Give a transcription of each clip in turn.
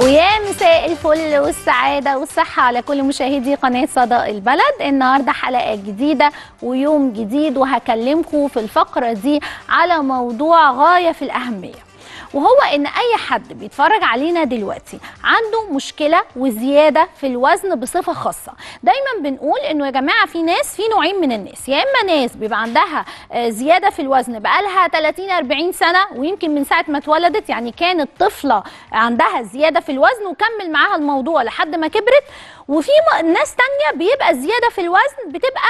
ويا مساء الفل والسعادة والصحة على كل مشاهدي قناة صدى البلد. النهاردة حلقة جديدة ويوم جديد، وهكلمكم في الفقرة دي على موضوع غاية في الأهمية، وهو إن أي حد بيتفرج علينا دلوقتي عنده مشكلة وزيادة في الوزن بصفة خاصة. دايما بنقول إنه يا جماعة في نوعين من الناس، يا إما ناس بيبقى عندها زيادة في الوزن بقالها 30-40 سنة، ويمكن من ساعة ما اتولدت، يعني كانت طفلة عندها زيادة في الوزن وكمل معاها الموضوع لحد ما كبرت. وفي ناس تانية بيبقى الزيادة في الوزن بتبقى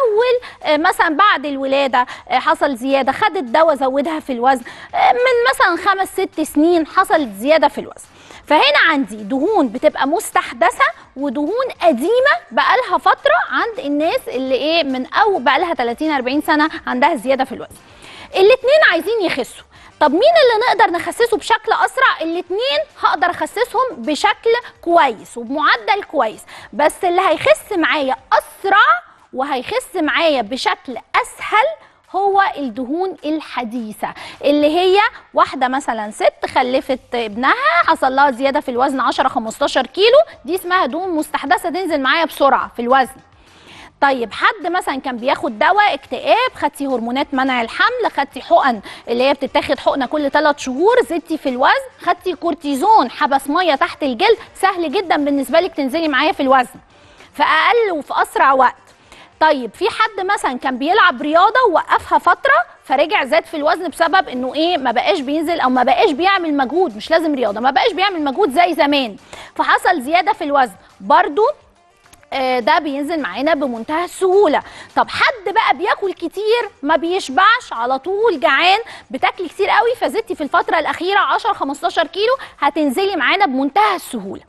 أول مثلا بعد الولادة حصل زيادة، خدت دواء زودها في الوزن، من مثلا 5-6 سنين حصلت زيادة في الوزن. فهنا عندي دهون بتبقى مستحدثة ودهون قديمة بقالها فترة عند الناس اللي من أول بقالها 30-40 سنة عندها زيادة في الوزن. الاتنين عايزين يخسوا. طب مين اللي نقدر نخسسه بشكل أسرع؟ الاتنين هقدر أخسسهم بشكل كويس وبمعدل كويس، بس اللي هيخس معايا أسرع وهيخس معايا بشكل أسهل هو الدهون الحديثة، اللي هي واحدة مثلا ست خلفت ابنها حصل لها زيادة في الوزن 10-15 كيلو، دي اسمها دهون مستحدثة تنزل معايا بسرعة في الوزن. طيب حد مثلا كان بياخد دواء اكتئاب، خدتي هرمونات منع الحمل، خدتي حقن اللي هي بتتاخد حقنه كل 3 شهور، زدتي في الوزن، خدتي كورتيزون حبس ميه تحت الجلد، سهل جدا بالنسبه لك تنزلي معايا في الوزن في اقل وفي اسرع وقت. طيب في حد مثلا كان بيلعب رياضه ووقفها فتره فرجع زاد في الوزن بسبب انه ما بقاش بينزل او ما بقاش بيعمل مجهود، مش لازم رياضه، ما بقاش بيعمل مجهود زي زمان فحصل زياده في الوزن، برضو ده بينزل معانا بمنتهى السهوله. طب حد بقى بياكل كتير ما بيشبعش، على طول جعان، بتاكلي كتير قوي فزدتي في الفتره الاخيره 10-15 كيلو، هتنزلي معانا بمنتهى السهوله.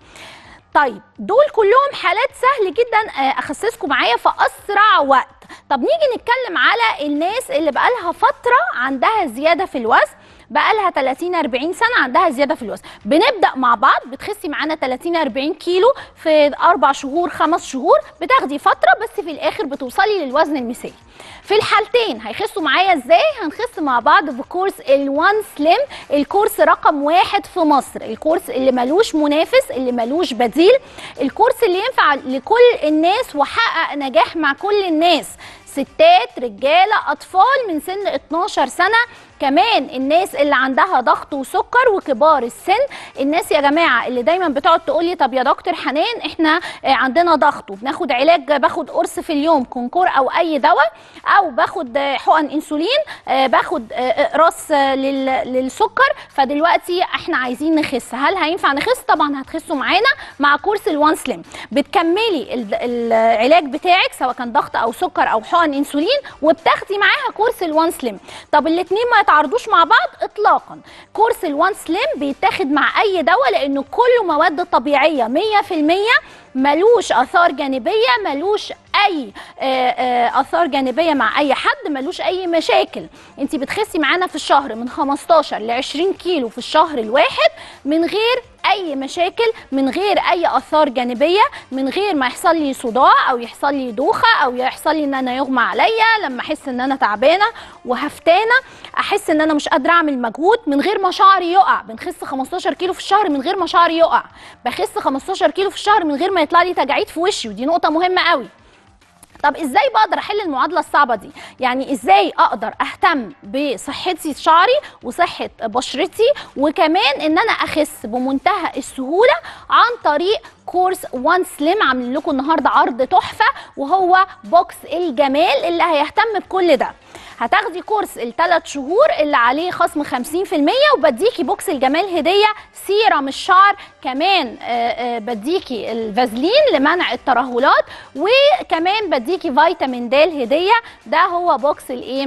طيب دول كلهم حالات سهل جدا اخسسكم معايا في اسرع وقت. طب نيجي نتكلم على الناس اللي بقالها فتره عندها زياده في الوزن، بقالها 30-40 سنه عندها زياده في الوزن. بنبدا مع بعض، بتخسي معانا 30-40 كيلو في 4 شهور 5 شهور، بتاخدي فتره بس في الاخر بتوصلي للوزن المثالي. في الحالتين هيخسوا معايا ازاي؟ هنخس مع بعض بكورس الوان سليم، الكورس رقم 1 في مصر، الكورس اللي ملوش منافس، اللي ملوش بديل، الكورس اللي ينفع لكل الناس وحقق نجاح مع كل الناس، ستات رجاله اطفال من سن 12 سنه، كمان الناس اللي عندها ضغط وسكر وكبار السن. الناس يا جماعه اللي دايما بتقعد تقول لي طب يا دكتور حنان احنا عندنا ضغط وبناخد علاج، باخد قرص في اليوم كونكور او اي دواء، او باخد حقن انسولين، باخد اقراص للسكر، فدلوقتي احنا عايزين نخس، هل هينفع نخس؟ طبعا هتخسوا معانا مع كورس الوان سليم. بتكملي العلاج بتاعك سواء كان ضغط او سكر او حقن انسولين، وبتاخدي معاها كورس الوان سليم. طب الاثنين ما يتعارضوش مع بعض اطلاقا. كورس الوان سليم بيتاخد مع اي دواء لانه كله مواد طبيعيه 100%، ملوش اثار جانبيه، ملوش اي اثار جانبيه مع اي حد، ملوش اي مشاكل. انت بتخسي معانا في الشهر من 15-20 كيلو في الشهر الواحد من غير اي مشاكل، من غير اي اثار جانبيه، من غير ما يحصل لي صداع او يحصل لي دوخه او يحصل لي ان انا يغمى عليا لما احس ان انا تعبانه وهفتانه، احس ان انا مش قادره اعمل مجهود، من غير ما شعري يقع. بنخس 15 كيلو في الشهر من غير ما شعري يقع، بخس 15 كيلو في الشهر من غير ما يطلع لي تجاعيد في وشي، ودي نقطه مهمه قوي. طب ازاي بقدر احل المعادله الصعبه دي؟ يعني ازاي اقدر اهتم بصحتي شعري وصحه بشرتي وكمان ان انا اخس بمنتهى السهوله عن طريق كورس وان سليم؟ عاملين لكم النهارده عرض تحفه وهو بوكس الجمال اللي هيهتم بكل ده. هتاخدي كورس ال3 شهور اللي عليه خصم 50%، وبديكي بوكس الجمال هديه، سيرم الشعر كمان، بديكي الفازلين لمنع الترهلات، وكمان بديكي فيتامين د هديه. ده هو بوكس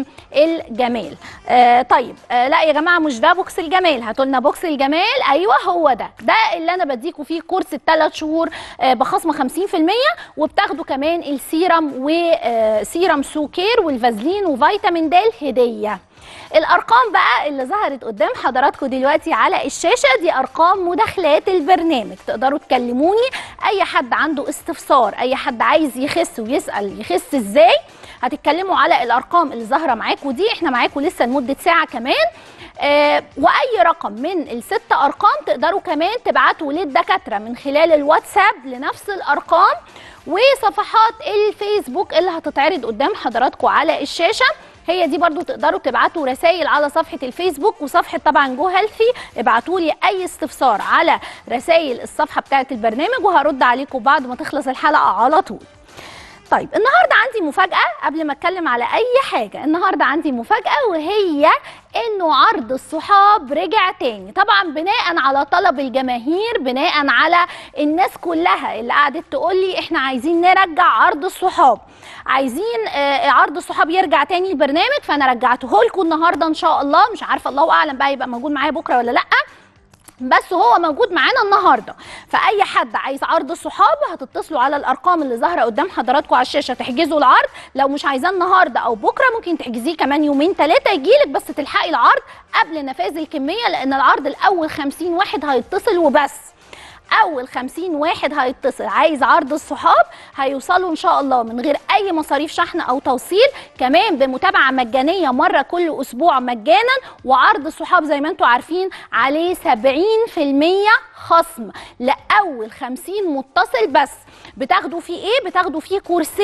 الجمال. طيب لا يا جماعه مش ده بوكس الجمال، هاتولنا بوكس الجمال. ايوه هو ده اللي انا بديكوا فيه كورس ال3 شهور بخصم 50%، وبتاخدوا كمان السيرم وسيرم سوكير والفازلين وفيتامين د هديه. الارقام بقى اللي ظهرت قدام حضراتكم دلوقتي على الشاشه دي ارقام مداخلات البرنامج، تقدروا تكلموني اي حد عنده استفسار، اي حد عايز يخس ويسال يخس ازاي، هتتكلموا على الارقام اللي ظاهره معاكم دي. احنا معاكم لسه لمده ساعه كمان. واي رقم من ال6 ارقام تقدروا كمان تبعتوا للدكاتره من خلال الواتساب لنفس الارقام، وصفحات الفيسبوك اللي هتتعرض قدام حضراتكم على الشاشه هي دي برضو تقدروا تبعتوا رسائل على صفحه الفيسبوك وصفحه طبعا جو هيلثي. ابعتوا لي اي استفسار على رسائل الصفحه بتاعه البرنامج وهرد عليكم بعد ما تخلص الحلقه على طول. طيب النهارده عندي مفاجأة قبل ما اتكلم على أي حاجة. النهارده عندي مفاجأة وهي إنه عرض الصحاب رجع تاني، طبعا بناء على طلب الجماهير، بناء على الناس كلها اللي قعدت تقول لي إحنا عايزين نرجع عرض الصحاب، عايزين عرض الصحاب يرجع تاني البرنامج، فأنا رجعته لكم النهارده إن شاء الله. مش عارفة الله أعلم بقى يبقى موجود معايا بكرة ولا لأ، بس هو موجود معانا النهارده. فاي حد عايز عرض الصحاب هتتصلوا على الارقام اللي ظاهره قدام حضراتكم على الشاشه تحجزوا العرض. لو مش عايزاه النهارده او بكره ممكن تحجزيه كمان يومين 3 يجيلك، بس تلحقي العرض قبل نفاذ الكميه، لان العرض الاول 50 واحد هيتصل وبس. اول 50 واحد هيتصل عايز عرض الصحاب هيوصلوا ان شاء الله من غير اي مصاريف شحن او توصيل، كمان بمتابعه مجانيه مره كل اسبوع مجانا. وعرض الصحاب زي ما انتم عارفين عليه 70% خصم لاول 50 متصل بس. بتاخدوا فيه ايه؟ بتاخدوا فيه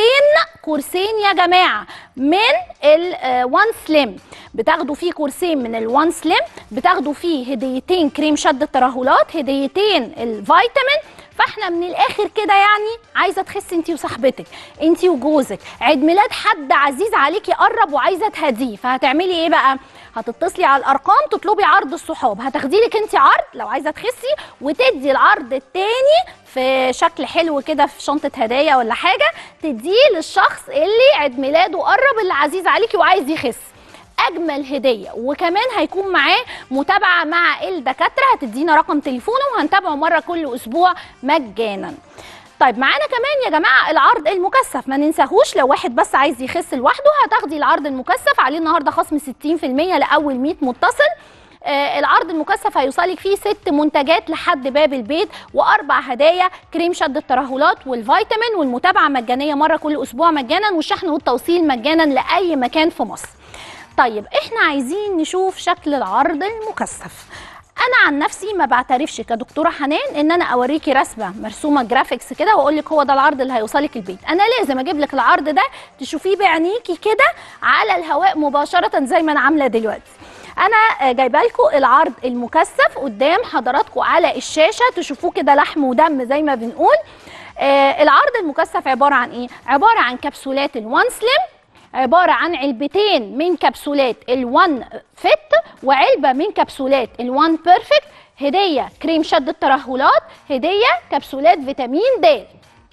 كورسين يا جماعه من الوان سليم، بتاخدوا فيه كورسين من الوان سليم، بتاخدوا فيه هديتين كريم شد الترهلات، هديتين الفيتامين. فاحنا من الاخر كده يعني عايزه تخسي انتي وصاحبتك، انتي وجوزك، عيد ميلاد حد عزيز عليكي قرب وعايزه تهديه، فهتعملي ايه بقى؟ هتتصلي على الارقام تطلبي عرض الصحاب، هتاخدي لك انتي عرض لو عايزه تخسي، وتدي العرض التاني في شكل حلو كده في شنطه هدايا ولا حاجه، تديه للشخص اللي عيد ميلاده قرب اللي عزيز عليكي وعايز يخس. اجمل هديه، وكمان هيكون معاه متابعه مع الدكاتره، هتدينا رقم تليفونه وهنتابعه مره كل اسبوع مجانا. طيب معانا كمان يا جماعه العرض المكثف، ما ننساهوش. لو واحد بس عايز يخس لوحده هتاخدي العرض المكثف، عليه النهارده خصم 60% لاول 100 متصل. العرض المكثف هيوصلك فيه 6 منتجات لحد باب البيت، و4 هدايا كريم شد الترهلات والفيتامين، والمتابعه مجانيه مره كل اسبوع مجانا، والشحن والتوصيل مجانا لاي مكان في مصر. طيب احنا عايزين نشوف شكل العرض المكثف. انا عن نفسي ما بعترفش كدكتوره حنان ان انا اوريكي رسمه مرسومه جرافيكس كده واقول لك هو ده العرض اللي هيوصلك البيت. انا لازم اجيب لك العرض ده تشوفيه بعينيكي كده على الهواء مباشره زي ما انا عامله دلوقتي. انا جايبه لكم العرض المكثف قدام حضراتكم على الشاشه تشوفوه كده لحم ودم زي ما بنقول. العرض المكثف عباره عن ايه؟ عباره عن كبسولات الوان سليم، عبارة عن علبتين من كبسولات الوان فيت، وعلبة من كبسولات الوان بيرفكت، هدية كريم شد الترهلات، هدية كبسولات فيتامين د.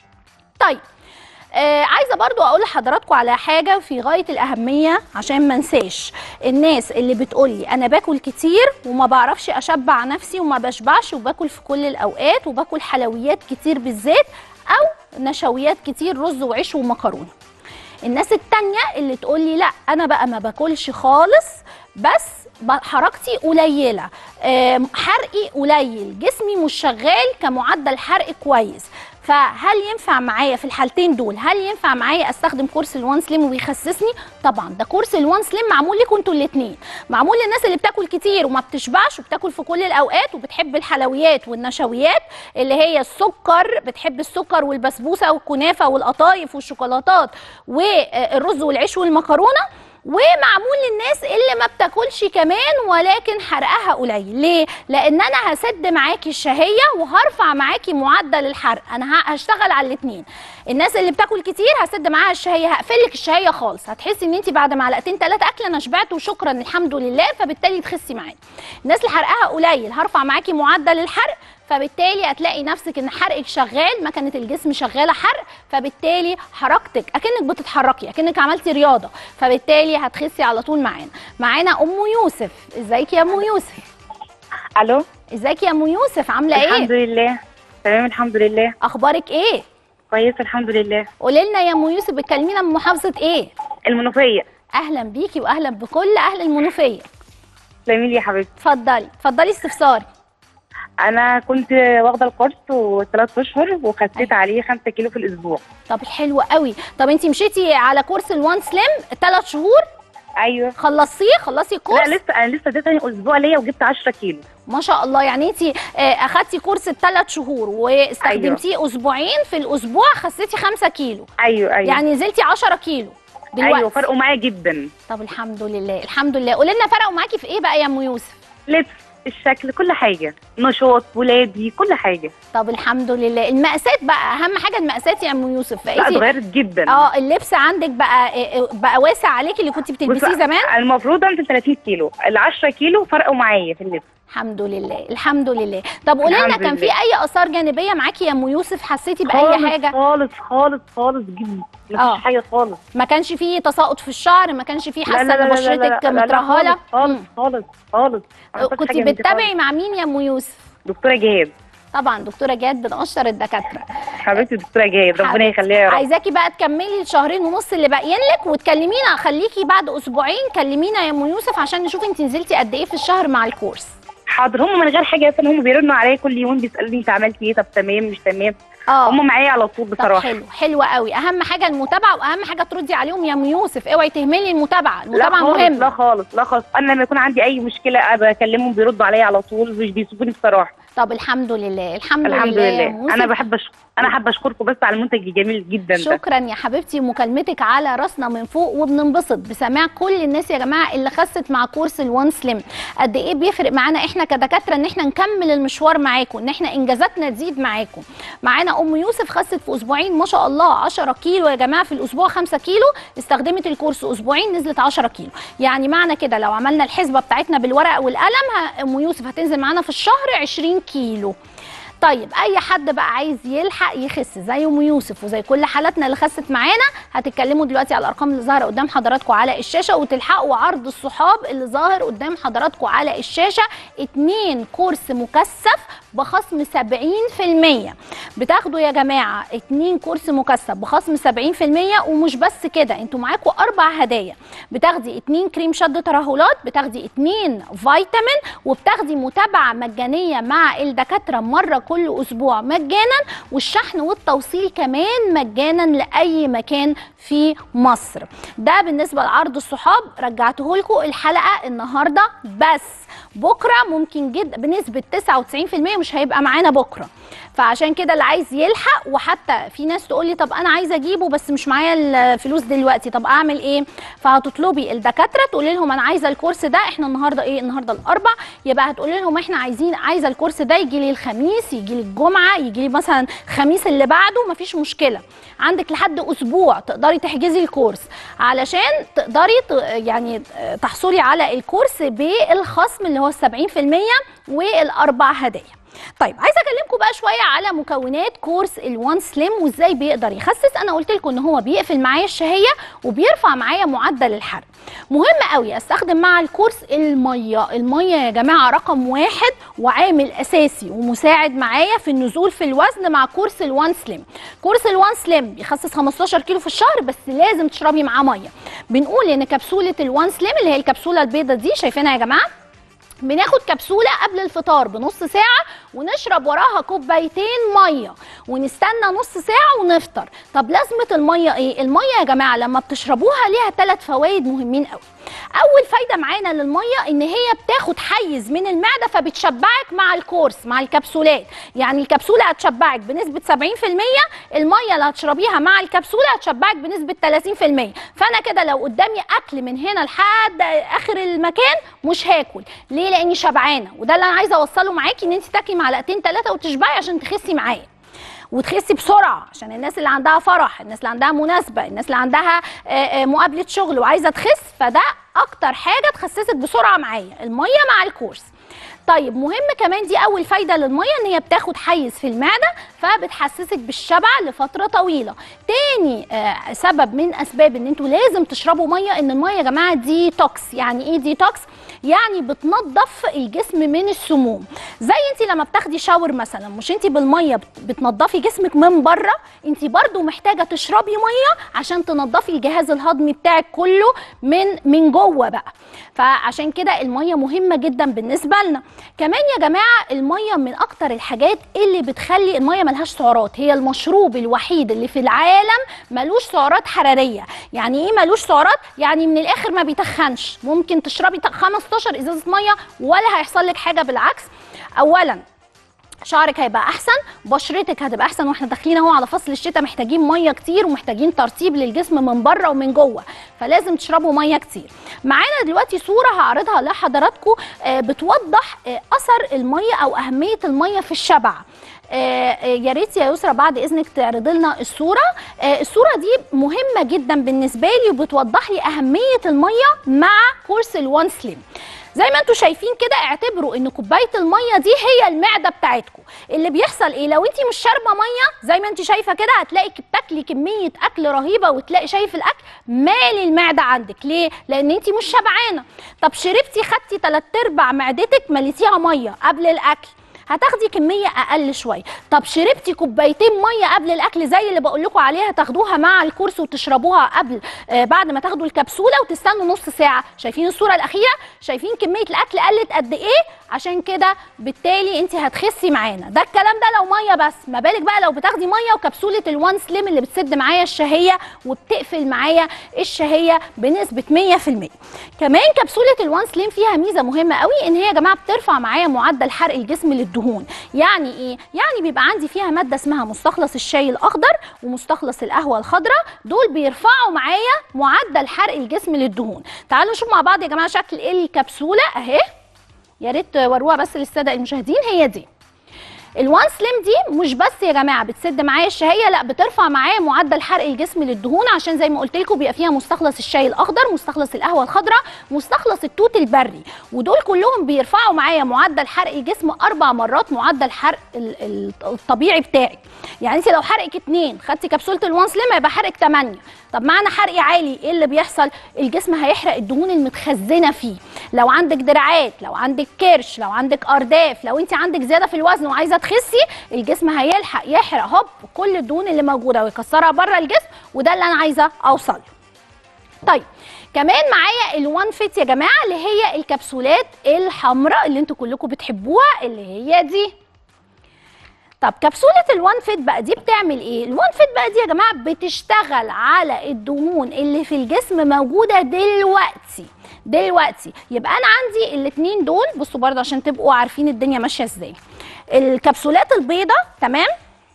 طيب عايزه برضو اقول لحضراتكم على حاجه في غايه الاهميه عشان ما انساش. الناس اللي بتقولي انا باكل كتير وما بعرفش اشبع نفسي وما بشبعش وباكل في كل الاوقات وباكل حلويات كتير بالذات او نشويات كتير رز وعيش ومكرونه. الناس التانية اللي تقولي لا انا بقى ما باكلش خالص بس حركتي قليله، حرقي قليل، جسمي مش شغال كمعدل حرق كويس، فهل ينفع معايا في الحالتين دول؟ هل ينفع معايا استخدم كورس الوان سليم وبيخسسني؟ طبعا ده كورس الوان سليم معمول لكم انتوا الاثنين، معمول للناس اللي بتاكل كتير وما بتشبعش وبتاكل في كل الاوقات وبتحب الحلويات والنشويات اللي هي السكر، بتحب السكر والبسبوسه والكنافه والقطايف والشوكولاتات والرز والعيش والمكرونه، ومعمول للناس اللي ما بتاكلش كمان ولكن حرقها قليل. ليه؟ لان انا هسد معاكي الشهيه وهرفع معاكي معدل الحرق، انا هشتغل على الاثنين. الناس اللي بتاكل كتير هسد معاها الشهيه، هقفلك الشهيه خالص، هتحسي ان انت بعد معلقتين 3 اكل انا شبعت وشكرا الحمد لله، فبالتالي تخسي معايا. الناس اللي حرقها قليل هرفع معاكي معدل الحرق، فبالتالي هتلاقي نفسك ان حرقك شغال، مكنه الجسم شغاله حرق، فبالتالي حركتك اكنك بتتحركي اكنك عملتي رياضه، فبالتالي هتخسي على طول. معانا ام يوسف. ازيك يا ام يوسف؟ الو، ازيك يا ام يوسف؟ عامله ايه؟ الحمد لله تمام الحمد لله. اخبارك ايه؟ كويس الحمد لله. قولي لنا يا ام يوسف بتكلمينا من محافظه ايه؟ المنوفيه. اهلا بيكي واهلا بكل اهل المنوفيه. تسلمي لي يا حبيبتي. اتفضلي استفساري. انا كنت واخده الكورس و3 اشهر وخسيت عليه 5 كيلو في الاسبوع. طب حلو قوي. طب انت مشيتي على كورس الوان سليم 3 شهور؟ ايوه. خلصتي الكورس؟ لا لسه، انا لسه ده تاني اسبوع ليا وجبت 10 كيلو. ما شاء الله. يعني انت اخدتي كورس ال3 شهور واستخدمتيه أيوة. اسبوعين، في الاسبوع خسيتي 5 كيلو. ايوه يعني نزلتي 10 كيلو دلوقتي. ايوه فرقوا معايا جدا. طب الحمد لله الحمد لله. قولي لنا فرقوا معاكي في ايه بقى يا ام يوسف؟ لبس، الشكل، كل حاجه، نشاط ولادي، كل حاجه. طب الحمد لله. المقاسات بقى اهم حاجه، المقاسات يا ام يوسف. لا اتغيرت جدا. اللبس عندك بقى واسع عليكي اللي كنتي بتلبسيه زمان؟ المفروض انزل 30 كيلو، ال 10 كيلو فرقوا معايا في اللبس. الحمد لله الحمد لله. طب قولي لنا، كان في اي اثار جانبيه معاكي يا ام يوسف؟ حسيتي باي حاجه؟ خالص خالص خالص جدا، مفيش حاجه خالص. ما كانش فيه تساقط في الشعر؟ ما كانش فيه حاسه ان بشرتك مترهله؟ خالص خالص خالص. كنت بتتابعي مع مين يا ام يوسف؟ دكتوره جهاد. طبعا دكتوره جهاد من اشطر الدكاتره. حبيبتي دكتوره جهاد ربنا يخليها يا رب. عايزاكي بقى تكملي الشهرين ونص اللي باقيين لك وتكلمينا، خليكي بعد اسبوعين كلمينا يا ام يوسف عشان نشوف انت نزلتي قد ايه في الشهر مع الكورس. حاضر. هم من غير حاجه اصلا، هم بيرنوا عليا كل يوم بيسالوني انت عملتي ايه، طب تمام مش تمام. هم معايا على طول بصراحه. طب حلو قوي. اهم حاجه المتابعه، واهم حاجه تردي عليهم يا ام يوسف. اوعي تهملي المتابعه مهمه. لا خالص لا خالص. انا لما يكون عندي اي مشكله بكلمهم بيردوا عليا على طول، مش بيسيبوني بصراحه. طب الحمد لله الحمد لله. انا حابه اشكركم بس على المنتج الجميل جدا ده. شكرا يا حبيبتي، مكالمتك على راسنا من فوق، وبننبسط بسماع كل الناس يا جماعه اللي خست مع كورس الوان سليم. قد ايه بيفرق معانا احنا كدكاتره ان احنا نكمل المشوار معاكم، ان احنا انجازاتنا تزيد معاكم. معانا ام يوسف خست في اسبوعين ما شاء الله 10 كيلو يا جماعه، في الاسبوع 5 كيلو. استخدمت الكورس اسبوعين نزلت 10 كيلو. يعني معنى كده لو عملنا الحسبه بتاعتنا بالورقه والقلم، ام يوسف هتنزل معانا في الشهر 20 كيلو. طيب اي حد بقى عايز يلحق يخس زي ام يوسف وزي كل حالاتنا اللي خست معانا، هتتكلموا دلوقتي على الارقام اللي ظاهره قدام حضراتكم على الشاشه، وتلحقوا عرض الصحاب اللي ظاهر قدام حضراتكم على الشاشه. 2 كورس مكثف بخصم 70%. بتاخدوا يا جماعه 2 كورس مكثف بخصم 70%. ومش بس كده، انتوا معاكم 4 هدايا. بتاخدي 2 كريم شد ترهلات، بتاخدي 2 فيتامين، وبتاخدي متابعه مجانيه مع الدكاتره مره كل اسبوع مجانا، والشحن والتوصيل كمان مجانا لاي مكان في مصر. ده بالنسبه لعرض الصحاب. رجعته لكم الحلقه النهارده بس. بكره ممكن جدا بنسبه 99% مش هيبقى معانا بكره، فعشان كده اللي عايز يلحق. وحتى في ناس تقول لي طب انا عايزه اجيبه بس مش معايا الفلوس دلوقتي، طب اعمل ايه؟ فهتطلبي الدكاتره تقولي لهم انا عايزه الكورس ده. احنا النهارده ايه؟ النهارده الاربع، يبقى هتقولي لهم احنا عايزه الكورس ده يجي لي الخميس، يجي لي الجمعه، يجي لي مثلا الخميس اللي بعده. مفيش مشكله، عندك لحد اسبوع تقدري تحجزي الكورس علشان تقدري يعني تحصلي على الكورس بالخصم اللي هو 70% والاربع هدايا. طيب عايزه اكلمكم بقى شويه على مكونات كورس الوان سليم وازاي بيقدر يخسس. انا قلت لكم ان هو بيقفل معايا الشهيه وبيرفع معايا معدل الحرق. مهم قوي استخدم مع الكورس الميه. الميه يا جماعه رقم 1 وعامل اساسي ومساعد معايا في النزول في الوزن مع كورس الوان سليم. كورس الوان سليم بيخسس 15 كيلو في الشهر، بس لازم تشربي معاه ميه. بنقول ان كبسوله الوان سليم اللي هي الكبسوله البيضه دي، شايفينها يا جماعه؟ بناخد كبسوله قبل الفطار بنص ساعه ونشرب وراها كوبايتين ميه ونستنى نص ساعه ونفطر. طب لازمه الميه ايه؟ الميه يا جماعه لما بتشربوها ليها 3 فوائد مهمين قوي. اول فايده معانا للميه ان هي بتاخد حيز من المعده فبتشبعك مع الكورس مع الكبسولات. يعني الكبسوله هتشبعك بنسبه 70%، الميه اللي هتشربيها مع الكبسوله هتشبعك بنسبه 30%. فانا كده لو قدامي اكل من هنا لحد اخر المكان مش هاكل. ليه؟ لاني شبعانه. وده اللي انا عايزه اوصله معاكي، ان انت تاكلي معلقتين 3 وتشبعي عشان تخسي معايا وتخسي بسرعه. عشان الناس اللي عندها فرح، الناس اللي عندها مناسبه، الناس اللي عندها مقابله شغل وعايزه تخس، فده اكتر حاجه تخسسك بسرعه معايا الميه مع الكورس. طيب مهم كمان، دي اول فايده للميه، ان هي بتاخد حيز في المعده فبتحسسك بالشبع لفتره طويله. تاني سبب من اسباب ان انتوا لازم تشربوا ميه، ان الميه يا جماعه دي توكس. يعني ايه دي توكس؟ يعني بتنظف الجسم من السموم. زي انت لما بتاخدي شاور مثلا، مش انت بالميه بتنظفي جسمك من بره، انت برضو محتاجه تشربي ميه عشان تنظفي الجهاز الهضمي بتاعك كله من جوه بقى. فعشان كده الميه مهمه جدا بالنسبه بالنا. كمان يا جماعه الميه من اكتر الحاجات اللي بتخلي الميه ملهاش سعرات، هي المشروب الوحيد اللي في العالم ملوش سعرات حراريه. يعني ايه ملوش سعرات؟ يعني من الاخر ما بيتخنش، ممكن تشربي 15 ازازه ميه ولا هيحصل لك حاجه، بالعكس. اولا شعرك هيبقى احسن، بشرتك هتبقى احسن، واحنا داخلين اهو على فصل الشتاء محتاجين ميه كتير ومحتاجين ترطيب للجسم من بره ومن جوه، فلازم تشربوا ميه كتير. معانا دلوقتي صوره هعرضها لحضراتكم بتوضح اثر الميه او اهميه الميه في الشبع. يا ريت يا يسرا بعد اذنك تعرض لنا الصوره. الصوره دي مهمه جدا بالنسبه لي وبتوضح لي اهميه الميه مع كورس الوان سليم. زي ما انتم شايفين كده، اعتبروا ان كوبايه الميه دي هي المعده بتاعتكم. اللي بيحصل ايه؟ لو انت مش شاربه ميه زي ما انت شايفه كده هتلاقي بتاكلي كميه اكل رهيبه، وتلاقي شايف الاكل مالي المعده عندك. ليه؟ لان انت مش شبعانه. طب شربتي خدتي 3/4 معدتك مليتيها ميه قبل الاكل، هتاخدي كميه اقل شويه. طب شربتي كوبايتين ميه قبل الاكل زي اللي بقول لكم عليها، تاخدوها مع الكورس وتشربوها قبل بعد ما تاخدوا الكبسوله وتستنوا نص ساعه. شايفين الصوره الاخيره؟ شايفين كميه الاكل قلت قد ايه؟ عشان كده بالتالي انت هتخسي معانا. ده الكلام ده لو ميه بس، ما بالك بقى لو بتاخدي ميه وكبسوله الوان سليم اللي بتسد معايا الشهيه وبتقفل معايا الشهيه بنسبه 100%. كمان كبسوله الوان سليم فيها ميزه مهمه قوي، ان هي يا جماعه بترفع معايا معدل حرق الجسم للدهون. يعني ايه؟ يعني بيبقى عندي فيها ماده اسمها مستخلص الشاي الاخضر ومستخلص القهوه الخضراء، دول بيرفعوا معايا معدل حرق الجسم للدهون. تعالوا نشوف مع بعض يا جماعه شكل الكبسوله اهي، يا ريت وروها بس للساده المشاهدين. هي دي الوان سليم دي، مش بس يا جماعه بتسد معايا الشهيه، لا بترفع معايا معدل حرق الجسم للدهون، عشان زي ما قلت لكم بيبقى فيها مستخلص الشاي الاخضر، مستخلص القهوه الخضراء، مستخلص التوت البري، ودول كلهم بيرفعوا معايا معدل حرق الجسم 4 مرات معدل حرق الطبيعي بتاعك. يعني انت لو حرقك 2 خدتي كبسوله الوان سليم هيبقى حرقك 8. طب معنى حرقي عالي ايه اللي بيحصل؟ الجسم هيحرق الدهون المتخزنه فيه. لو عندك دراعات، لو عندك كرش، لو عندك ارداف، لو انت عندك زياده في الوزن وعايزه تخسي، الجسم هيلحق يحرق هوب كل الدهون اللي موجوده ويكسرها بره الجسم، وده اللي انا عايزه اوصل له. طيب كمان معايا الوان فيت يا جماعه، اللي هي الكبسولات الحمراء اللي انتوا كلكم بتحبوها، اللي هي دي. طب كبسوله الوان فيت بقى دي بتعمل ايه؟ الوان فيت بقى دي يا جماعه بتشتغل على الدهون اللي في الجسم موجوده دلوقتي. يبقى انا عندي الاثنين دول، بصوا برضه عشان تبقوا عارفين الدنيا ماشيه ازاي. الكبسولات البيضه، تمام؟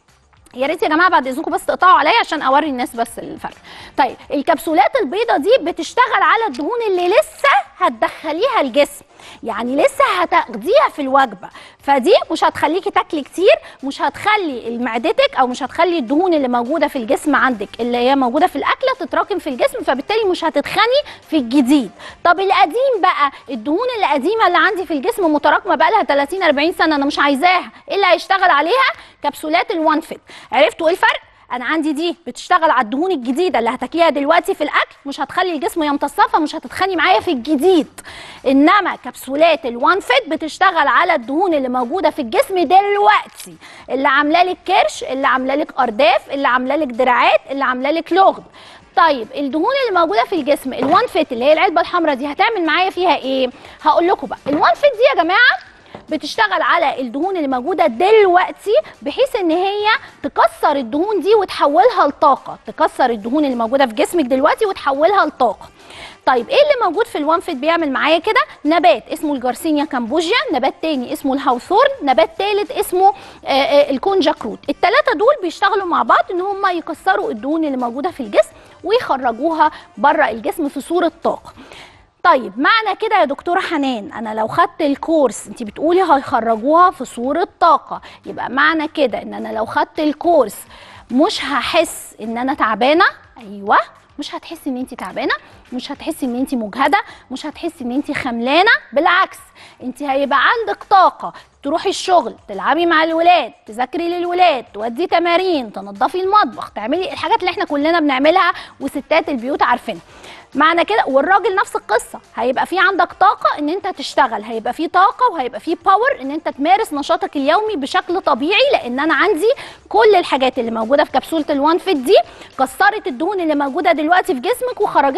يا ريت يا جماعه بعد اذنكم بس تقطعوا عليا عشان اوري الناس بس الفرق. طيب الكبسولات البيضه دي بتشتغل على الدهون اللي لسه هتدخليها الجسم، يعني لسه هتاخديها في الوجبه، فدي مش هتخليكي تاكلي كتير، مش هتخلي معدتك او مش هتخلي الدهون اللي موجوده في الجسم عندك اللي هي موجوده في الاكله تتراكم في الجسم، فبالتالي مش هتتخني في الجديد. طب القديم بقى، الدهون القديمه اللي عندي في الجسم متراكمه بقى لها 30 40 سنه انا مش عايزاها، ايه اللي هيشتغل عليها؟ كبسولات الوان فيت. عرفتوا ايه الفرق؟ انا عندي دي بتشتغل على الدهون الجديده اللي هتاكليها دلوقتي في الاكل، مش هتخلي الجسم يمتصها فمش هتتخني معايا في الجديد. انما كبسولات الوان فيت بتشتغل على الدهون اللي موجوده في الجسم دلوقتي، اللي عامله لك كرش، اللي عامله لك ارداف، اللي عامله لك دراعات، اللي عامله لك لغد. طيب الدهون اللي موجوده في الجسم الوان فيت اللي هي العلبه الحمراء دي هتعمل معايا فيها ايه؟ هقول لكم بقى. الوان فيت دي يا جماعه بتشتغل على الدهون اللي موجوده دلوقتي، بحيث ان هي تكسر الدهون دي وتحولها لطاقه، تكسر الدهون اللي موجوده في جسمك دلوقتي وتحولها لطاقه. طيب ايه اللي موجود في الوان فيت بيعمل معايا كده؟ نبات اسمه الجارسينيا كامبوجيا، نبات تاني اسمه الهاوثورن، نبات تالت اسمه الكونجاكروت. الثلاثه دول بيشتغلوا مع بعض ان هم يكسروا الدهون اللي موجوده في الجسم ويخرجوها بره الجسم في صوره طاقه. طيب معنى كده يا دكتوره حنان انا لو خدت الكورس، انت بتقولي هيخرجوها في صوره طاقه، يبقى معنى كده ان انا لو خدت الكورس مش هحس ان انا تعبانه؟ ايوه، مش هتحسي ان انت تعبانه، مش هتحسي ان انت مجهده، مش هتحسي ان انت خملانه، بالعكس انت هيبقى عندك طاقه تروحي الشغل، تلعبي مع الولاد، تذاكري للولاد، تودي تمارين، تنظفي المطبخ، تعملي الحاجات اللي احنا كلنا بنعملها وستات البيوت عارفينها. معنى كده والراجل نفس القصه، هيبقى في عندك طاقه ان انت تشتغل، هيبقى في طاقه وهيبقى في باور ان انت تمارس نشاطك اليومي بشكل طبيعي، لان انا عندي كل الحاجات اللي موجوده في كبسوله الوان فيت دي كسرت الدهون اللي موجوده دلوقتي في جسمك وخرجتها في صوره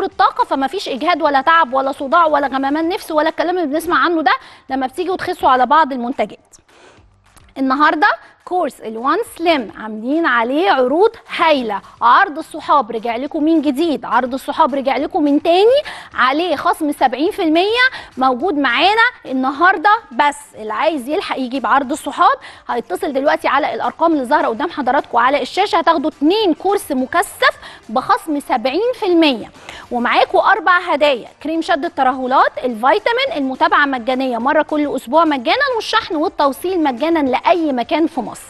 الطاقه، فما فيش اجهاد ولا تعب ولا صداع ولا غممان نفس ولا الكلام اللي بنسمع عنه ده لما بتيجوا تخسوا على بعض المنتجات. النهارده كورس الوان سليم عاملين عليه عروض هايله. عرض الصحاب رجع لكم من جديد، عرض الصحاب رجع لكم من تاني، عليه خصم 70% موجود معانا النهارده. بس اللي عايز يلحق يجيب عرض الصحاب هيتصل دلوقتي على الارقام اللي ظاهره قدام حضراتكم على الشاشه، هتاخدوا 2 كورس مكثف بخصم 70%، ومعاكم 4 هدايا: كريم شد الترهلات، الفيتامين، المتابعه مجانيه مره كل اسبوع مجانا، والشحن والتوصيل مجانا لاي مكان في مصر.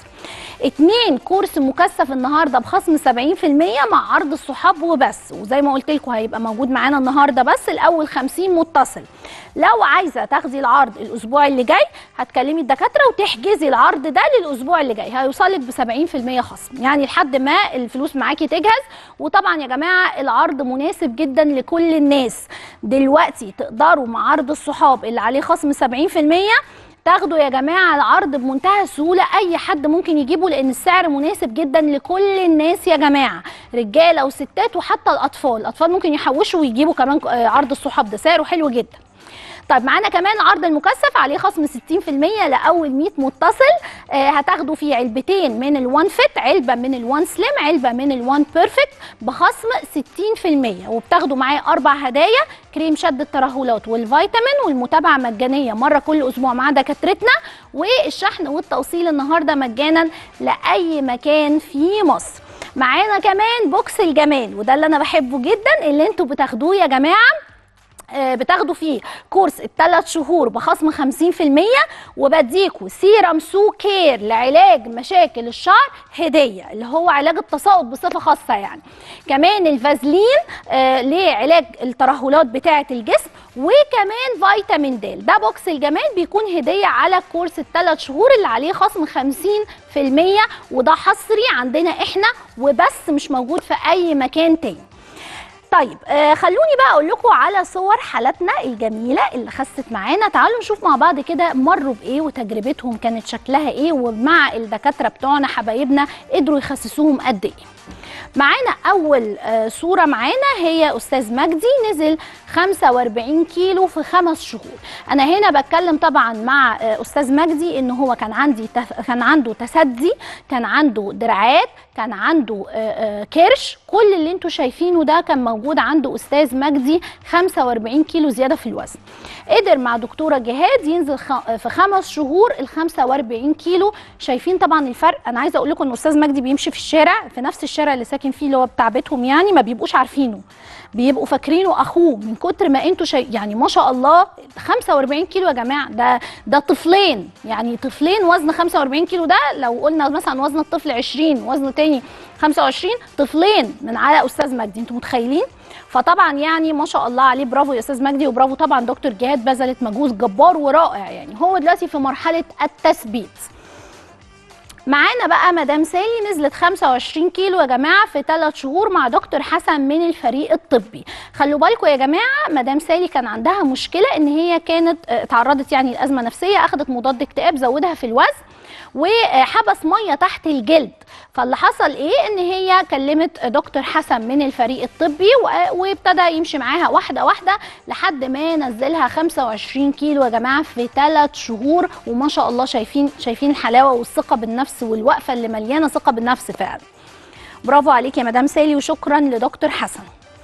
2 كورس مكثف النهارده بخصم 70% مع عرض الصحاب وبس. وزي ما قلت لكم هيبقى موجود معانا النهارده بس الاول 50 متصل. لو عايزه تاخدي العرض الاسبوع اللي جاي هتكلمي الدكاتره وتحجزي العرض ده للاسبوع اللي جاي، هيوصلك ب 70% خصم، يعني لحد ما الفلوس معاكي تجهز. وطبعا يا جماعه العرض مناسب جدا لكل الناس. دلوقتي تقدروا مع عرض الصحاب اللي عليه خصم 70% تاخدوا يا جماعه العرض بمنتهى السهوله، اي حد ممكن يجيبه لان السعر مناسب جدا لكل الناس يا جماعه، رجاله وستات وحتى الاطفال ممكن يحوشوا ويجيبوا كمان عرض الصحاب ده، سعره حلو جدا. طيب معانا كمان عرض المكثف عليه خصم 60% لاول 100 متصل. هتاخدوا فيه علبتين من الوان فيت، علبه من الوان سليم، علبه من الوان بيرفكت بخصم 60%، وبتاخدوا معاه 4 هدايا: كريم شد الترهلات والفيتامين والمتابعه مجانيه مره كل اسبوع مع دكاترتنا، والشحن والتوصيل النهارده مجانا لاي مكان في مصر. معانا كمان بوكس الجمال، وده اللي انا بحبه جدا، اللي انتوا بتاخدوه يا جماعه بتاخدوا فيه كورس ال3 شهور بخصم 50%، وبديكوا سيرم سو كير لعلاج مشاكل الشعر هديه، اللي هو علاج التساقط بصفه خاصه يعني. كمان الفازلين لعلاج الترهلات بتاعه الجسم، وكمان فيتامين د. ده بوكس الجمال بيكون هديه على كورس ال3 شهور اللي عليه خصم 50%، وده حصري عندنا احنا وبس، مش موجود في اي مكان تاني. طيب خلوني بقى اقول لكم على صور حالاتنا الجميله اللي خست معانا. تعالوا نشوف مع بعض كده مروا بايه وتجربتهم كانت شكلها ايه، ومع الدكاتره بتوعنا حبايبنا قدروا يخسسوهم قد ايه. معانا اول صوره معانا هي استاذ مجدي، نزل 45 كيلو في 5 شهور. انا هنا بتكلم طبعا مع استاذ مجدي ان هو كان عنده تسدي، كان عنده دراعات، كان عنده كرش، كل اللي انتوا شايفينه ده كان موجود عنده استاذ مجدي. 45 كيلو زياده في الوزن. قدر مع دكتوره جهاد ينزل في 5 شهور ال 45 كيلو. شايفين طبعا الفرق. انا عايزه اقول لكم ان استاذ مجدي بيمشي في الشارع، في نفس الشارع اللي ساكن فيه اللي هو بتاع بيتهم، يعني ما بيبقوش عارفينه، بيبقوا فاكرينه اخوه من كتر ما انتوا يعني ما شاء الله. 45 كيلو يا جماعه، ده طفلين، يعني طفلين وزن 45 كيلو. ده لو قلنا مثلا وزن الطفل 20 وزن تاني 25، طفلين من على استاذ مجدي، انتوا متخيلين؟ فطبعا يعني ما شاء الله عليه، برافو يا استاذ مجدي، وبرافو طبعا دكتور جهاد، بذلت مجهود جبار ورائع. يعني هو دلوقتي في مرحله التثبيت. معانا بقى مدام سالي، نزلت 25 كيلو يا جماعه في 3 شهور مع دكتور حسن من الفريق الطبي. خلوا بالكم يا جماعه، مدام سالي كان عندها مشكله ان هي كانت اتعرضت يعني لازمه نفسيه، اخذت مضاد اكتئاب زودها في الوزن وحبس ميه تحت الجلد. فاللي حصل ايه؟ ان هي كلمت دكتور حسن من الفريق الطبي وابتدى يمشي معاها واحده واحده لحد ما نزلها 25 كيلو يا جماعه في 3 شهور. وما شاء الله شايفين الحلاوه والثقه بالنفس والوقفه اللي مليانه ثقه بالنفس فعلا. برافو عليك يا مدام سالي، وشكرا لدكتور حسن.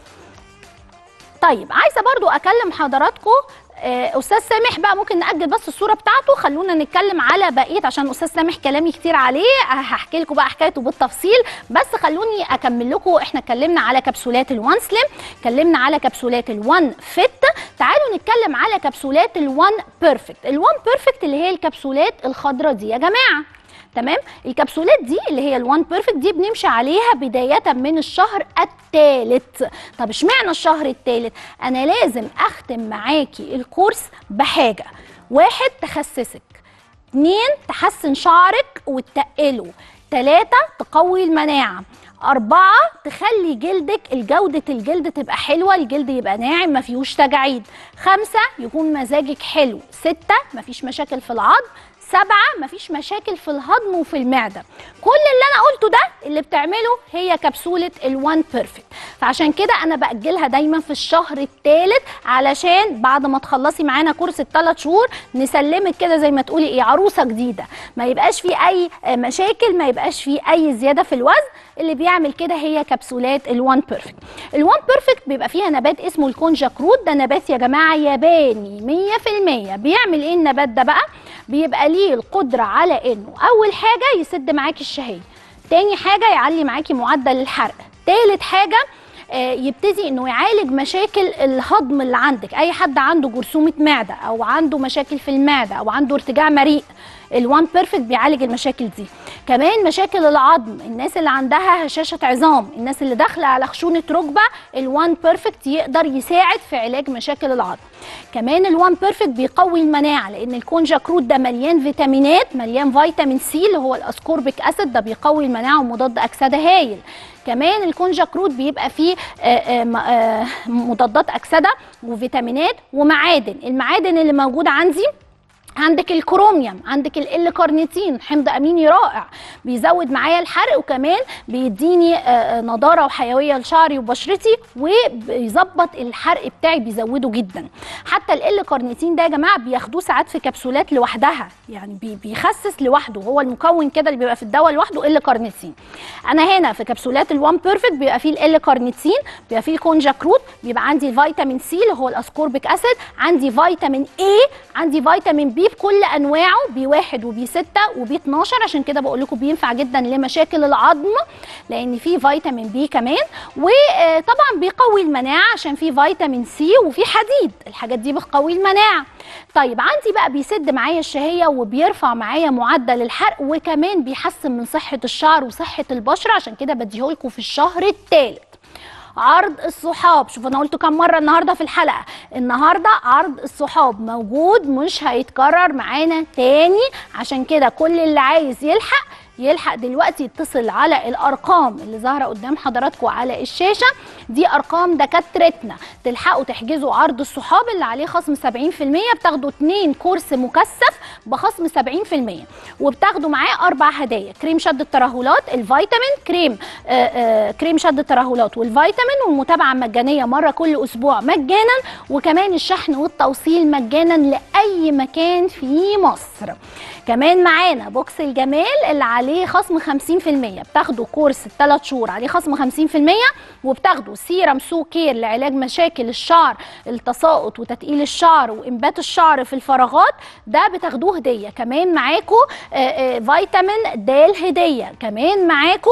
طيب عايزه برضو اكلم حضراتكم استاذ سامح بقى، ممكن ناجل بس الصوره بتاعته، خلونا نتكلم على بقيه، عشان استاذ سامح كلامي كتير عليه، هحكي لكم بقى حكايته بالتفصيل، بس خلوني اكمل لكم. احنا اتكلمنا على كبسولات الوان سليم، اتكلمنا على كبسولات الوان فيت، تعالوا نتكلم على كبسولات الوان بيرفكت. الوان بيرفكت اللي هي الكبسولات الخضراء دي يا جماعه، تمام؟ الكبسولات دي اللي هي الوان بيرفكت دي بنمشي عليها بداية من الشهر الثالث. طب اشمعنى الشهر الثالث؟ انا لازم اختم معاكي الكورس بحاجة: 1 تخسسك، 2 تحسن شعرك وتقله، 3 تقوي المناعة، 4 تخلي جلدك جودة الجلد تبقى حلوة، الجلد يبقى ناعم ما فيهوش تجاعيد. 5 يكون مزاجك حلو. 6 مفيش مشاكل في العظم. 7 مفيش مشاكل في الهضم وفي المعدة. كل اللي انا قلته ده اللي بتعمله هي كبسولة الوان بيرفكت. فعشان كده انا باجلها دايما في الشهر الثالث، علشان بعد ما تخلصي معانا كورس ال3 شهور نسلمك كده زي ما تقولي ايه، عروسه جديده، ما يبقاش في اي مشاكل، ما يبقاش في اي زياده في الوزن. اللي بيعمل كده هي كبسولات الوان بيرفكت. الوان بيرفكت بيبقى فيها نبات اسمه الكونجا كروت، ده نبات يا جماعه ياباني 100%. بيعمل ايه النبات ده بقى؟ بيبقى ليه القدره على انه اول حاجه يسد معاكي الشهيه، تاني حاجه يعلي معاكي معدل الحرق، تالت حاجه يبتدي انه يعالج مشاكل الهضم اللي عندك. اي حد عنده جرثومه معده او عنده مشاكل في المعده او عنده ارتجاع مريء، الوان بيرفكت بيعالج المشاكل دي. كمان مشاكل العظم، الناس اللي عندها هشاشه عظام، الناس اللي داخله على خشونه ركبه، الوان بيرفكت يقدر يساعد في علاج مشاكل العظم. كمان الوان بيرفكت بيقوي المناعه، لان الكونجا كروت ده مليان فيتامينات، مليان فيتامين سي اللي هو الاسكوربيك اسيد، ده بيقوي المناعه ومضاد اكسده هايل. كمان الكونجا كروت بيبقى فيه مضادات اكسده وفيتامينات ومعادن. المعادن اللي موجوده عندك الكروميوم، عندك الكارنيتين، حمض اميني رائع بيزود معايا الحرق، وكمان بيديني نضاره وحيويه لشعري وبشرتي، وبيظبط الحرق بتاعي، بيزوده جدا. حتى الكارنيتين ده يا جماعه بياخدوه ساعات في كبسولات لوحدها، يعني بيخسس لوحده، هو المكون كده اللي بيبقى في الدواء لوحده الكارنيتين. انا هنا في كبسولات الوان بيرفكت بيبقى فيه الكارنيتين، بيبقى فيه الكونجا كروت، بيبقى عندي الفيتامين سي اللي هو الاسكوربيك اسيد، عندي فيتامين اي، عندي فيتامين بي بكل انواعه، بي 1 وبي 6 وبي 12. عشان كده بقول لكم بينفع جدا لمشاكل العظم، لان فيه فيتامين بي كمان. وطبعا بيقوي المناعه عشان فيه فيتامين سي وفيه حديد، الحاجات دي بتقوي المناعه. طيب عندي بقى بيسد معايا الشهيه وبيرفع معايا معدل الحرق، وكمان بيحسن من صحه الشعر وصحه البشره. عشان كده بديهولكم في الشهر الثالث. عرض الصحاب، شوف انا قلت كم مره النهارده في الحلقه، النهارده عرض الصحاب موجود، مش هيتكرر معانا تاني. عشان كده كل اللي عايز يلحق دلوقتي يتصل على الارقام اللي ظاهره قدام حضراتكم على الشاشه، دي ارقام دكاترتنا. تلحقوا تحجزوا عرض الصحاب اللي عليه خصم 70%، بتاخدوا 2 كورس مكثف بخصم 70%، وبتاخدوا معاه 4 هدايا: كريم شد الترهلات، الفيتامين، كريم شد الترهلات والفيتامين، والمتابعه مجانيه مره كل اسبوع مجانا، وكمان الشحن والتوصيل مجانا لاي مكان في مصر. كمان معانا بوكس الجمال اللي عليه خصم 50%، بتاخدوا كورس ال3 شهور عليه خصم 50%، وبتاخدوا سيرم سو كير لعلاج مشاكل الشعر، التساقط وتتقيل الشعر وانبات الشعر في الفراغات، ده بتاخدوه هديه. كمان معاكم فيتامين د هديه. كمان معاكم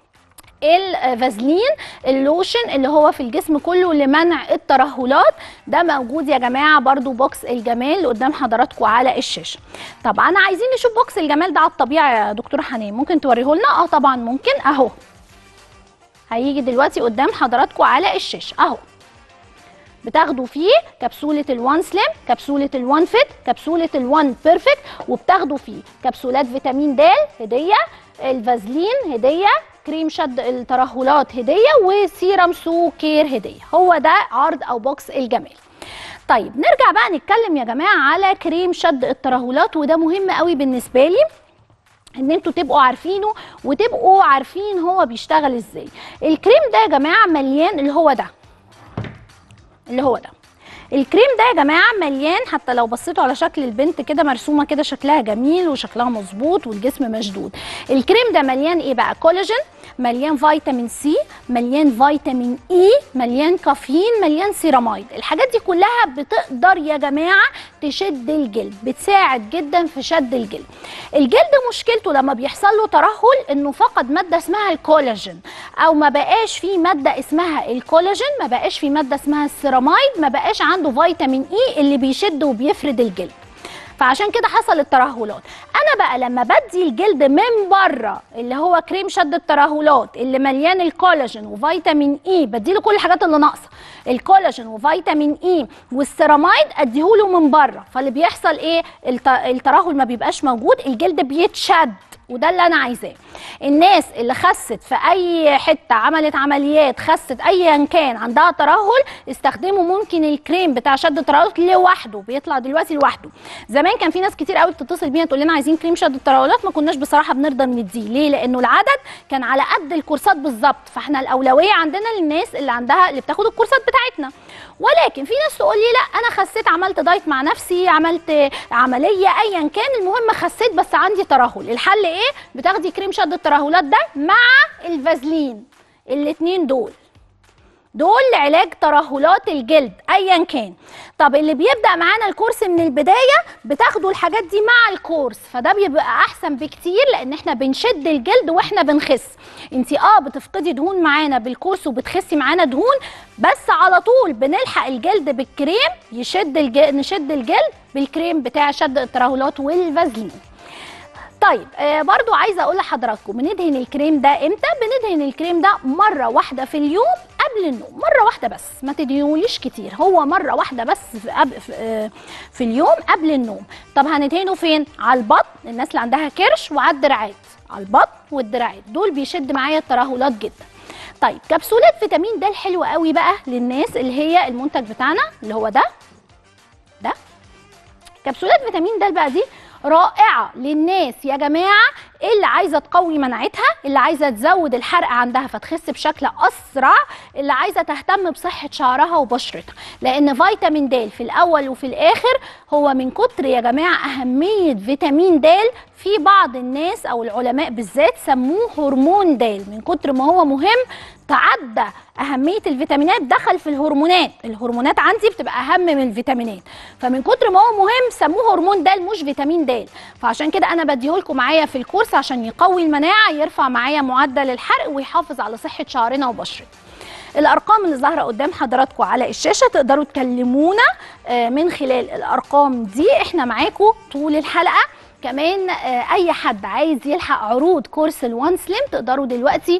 الفازلين اللوشن اللي هو في الجسم كله لمنع الترهلات، ده موجود يا جماعه برضو بوكس الجمال اللي قدام حضراتكم على الشاشه. طبعا عايزين نشوف بوكس الجمال ده على الطبيعه يا دكتوره حنان، ممكن توريه لنا؟ طبعا ممكن، اهو هيجي دلوقتي قدام حضراتكم على الشاشه اهو. بتاخدوا فيه كبسوله الوان سليم، كبسوله الوان فيت، كبسوله الوان بيرفكت، وبتاخدوا فيه كبسولات فيتامين د هديه، الفازلين هديه، كريم شد الترهلات هديه، وسيرم سو كير هديه. هو ده عرض او بوكس الجمال. طيب نرجع بقى نتكلم يا جماعه على كريم شد الترهلات، وده مهم قوي بالنسبه لي ان انتوا تبقوا عارفينه وتبقوا عارفين هو بيشتغل ازاي. الكريم ده يا جماعه مليان اللي هو ده الكريم ده يا جماعه مليان، حتى لو بصيتوا على شكل البنت كده مرسومه كده شكلها جميل وشكلها مظبوط والجسم مشدود. الكريم ده مليان ايه بقى؟ كولاجين، مليان فيتامين سي، مليان فيتامين اي، مليان كافيين، مليان سيراميد. الحاجات دي كلها بتقدر يا جماعه تشد الجلد، بتساعد جدا في شد الجلد. الجلد مشكلته لما بيحصل له ترهل انه فقد ماده اسمها الكولاجين، او ما بقاش فيه ماده اسمها الكولاجين، ما بقاش فيه ماده اسمها السيراميد، ما بقاش عنده فيتامين اي اللي بيشد وبيفرد الجلد. فعشان كده حصل الترهلات. انا بقى لما بدي الجلد من بره اللي هو كريم شد الترهلات اللي مليان الكولاجين وفيتامين اي، بديله كل الحاجات اللي ناقصه، الكولاجين وفيتامين اي والسيراميد اديهوله من بره، فاللي بيحصل ايه؟ الترهل ما بيبقاش موجود، الجلد بيتشد. وده اللي انا عايزاه. الناس اللي خست في اي حته، عملت عمليات، خست ايا كان، عندها ترهل، استخدموا ممكن الكريم بتاع شد الترهلات لوحده، بيطلع دلوقتي لوحده. زمان كان في ناس كتير قوي بتتصل بينا تقول لنا عايزين كريم شد الترهلات، ما كناش بصراحه بنرضى نديه. ليه؟ لانه العدد كان على قد الكورسات بالظبط، فاحنا الاولويه عندنا للناس اللي بتاخد الكورسات بتاعتنا. ولكن في ناس تقول لي لا انا خسيت، عملت دايت مع نفسي، عملت عمليه، ايا كان، المهم خسيت بس عندي ترهل. الحل ايه؟ بتاخدي كريم شد الترهلات ده مع الفازلين، الاتنين دول لعلاج ترهلات الجلد ايا كان. طب اللي بيبدا معانا الكورس من البدايه بتاخدوا الحاجات دي مع الكورس، فده بيبقى احسن بكتير، لان احنا بنشد الجلد واحنا بنخس. انتي بتفقدي دهون معانا بالكورس وبتخسي معانا دهون، بس على طول بنلحق الجلد بالكريم، نشد الجلد بالكريم بتاع شد الترهلات والفازلين. طيب برضو عايزه اقول لحضراتكم، بندهن الكريم ده امتى؟ بندهن الكريم ده مره واحده في اليوم قبل النوم، مره واحده بس، ما تدهنوليش كتير، هو مره واحده بس في اليوم قبل النوم. طب هندهنه فين؟ على البطن، الناس اللي عندها كرش، وعلى الدراعات، على البطن والدراعات، دول بيشد معايا الترهلات جدا. طيب كبسولات فيتامين د الحلوه قوي بقى للناس اللي هي المنتج بتاعنا اللي هو ده كبسولات فيتامين د بقى، دي رائعه للناس يا جماعه اللي عايزه تقوي مناعتها، اللي عايزه تزود الحرق عندها فتخس بشكل اسرع، اللي عايزه تهتم بصحه شعرها وبشرتها. لان فيتامين د في الاول وفي الاخر هو من كتر يا جماعه اهميه فيتامين د، في بعض الناس او العلماء بالذات سموه هرمون د، من كتر ما هو مهم تعدى اهميه الفيتامينات، دخل في الهرمونات. الهرمونات عندي بتبقى اهم من الفيتامينات، فمن كتر ما هو مهم سموه هرمون د مش فيتامين د. فعشان كده انا بديهولكم معايا في الكورس عشان يقوي المناعه، يرفع معايا معدل الحرق، ويحافظ على صحه شعرنا وبشرتنا. الارقام اللي ظاهره قدام حضراتكم على الشاشه تقدروا تكلمونا من خلال الارقام دي، احنا معاكم طول الحلقه. كمان اي حد عايز يلحق عروض كورس الوان سليم تقدروا دلوقتي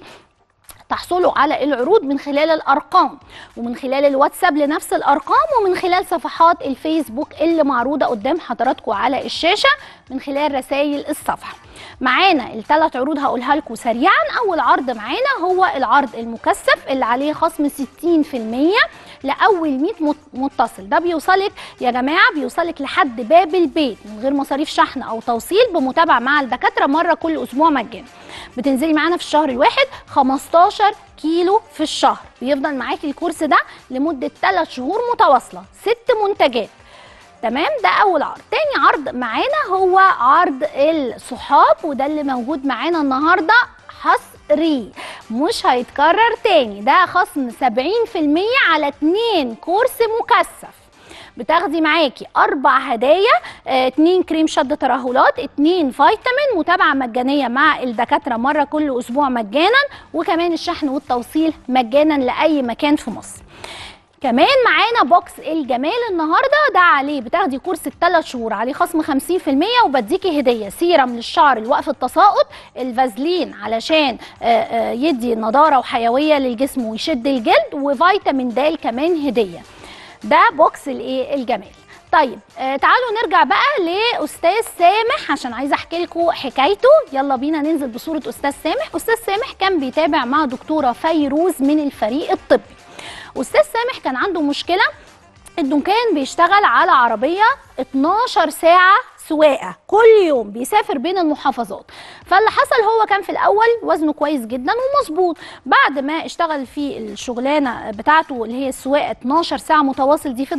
تحصلوا على العروض من خلال الارقام، ومن خلال الواتساب لنفس الارقام، ومن خلال صفحات الفيسبوك اللي معروضه قدام حضراتكم على الشاشه من خلال رسائل الصفحه. معانا الثلاث عروض هقولها لكم سريعا. اول عرض معانا هو العرض المكثف اللي عليه خصم 60% لاول 100 متصل. ده بيوصلك يا جماعه، بيوصلك لحد باب البيت من غير مصاريف شحن او توصيل، بمتابعه مع الدكاتره مره كل اسبوع مجانا. بتنزلي معانا في الشهر الواحد 15 كيلو في الشهر، بيفضل معاكي الكورس ده لمده 3 شهور متواصله، 6 منتجات. تمام، ده اول عرض. تاني عرض معانا هو عرض الصحاب، وده اللي موجود معانا النهارده حصري، مش هيتكرر تاني. ده خصم 70% على 2 كورس مكثف. بتاخدي معاكي 4 هدايا، 2 كريم شد ترهلات، 2 فيتامين، متابعه مجانيه مع الدكاتره مره كل اسبوع مجانا، وكمان الشحن والتوصيل مجانا لاي مكان في مصر. كمان معانا بوكس الجمال النهارده، ده عليه بتاخدي كورس ال3 شهور عليه خصم 50%، وبديكي هديه سيرم للشعر لوقف التساقط، الفازلين علشان يدي نضاره وحيويه للجسم ويشد الجلد، وفيتامين د كمان هديه. ده بوكس الجمال. طيب تعالوا نرجع بقى لاستاذ سامح عشان عايزه احكي لكم حكايته. يلا بينا ننزل بصوره استاذ سامح. استاذ سامح كان بيتابع مع دكتوره فيروز من الفريق الطبي. استاذ سامح كان عنده مشكله انه كان بيشتغل على عربيه 12 ساعه سواقه كل يوم، بيسافر بين المحافظات. فاللي حصل هو كان في الاول وزنه كويس جدا ومظبوط، بعد ما اشتغل في الشغلانه بتاعته اللي هي السواقه 12 ساعه متواصل دي،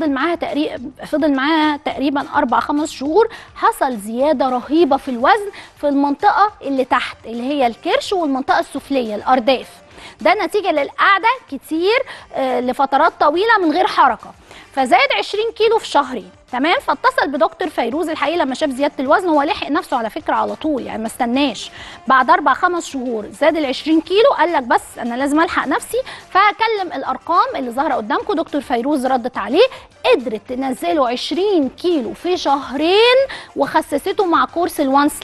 فضل معاها تقريبا 4-5 شهور، حصل زياده رهيبه في الوزن في المنطقه اللي تحت اللي هي الكرش، والمنطقه السفليه الارداف. ده نتيجه للقعده كتير لفترات طويله من غير حركه، فزاد 20 كيلو في شهرين. تمام، فاتصل بدكتور فيروز. الحقيقه لما شاف زياده الوزن هو لحق نفسه على فكره على طول، يعني ما استناش، بعد 4-5 شهور زاد ال 20 كيلو، قال لك بس انا لازم الحق نفسي. فكلم الارقام اللي ظاهره قدامكم، دكتور فيروز ردت عليه، قدرت تنزله 20 كيلو في شهرين، وخسسته مع كورس الوان سليم.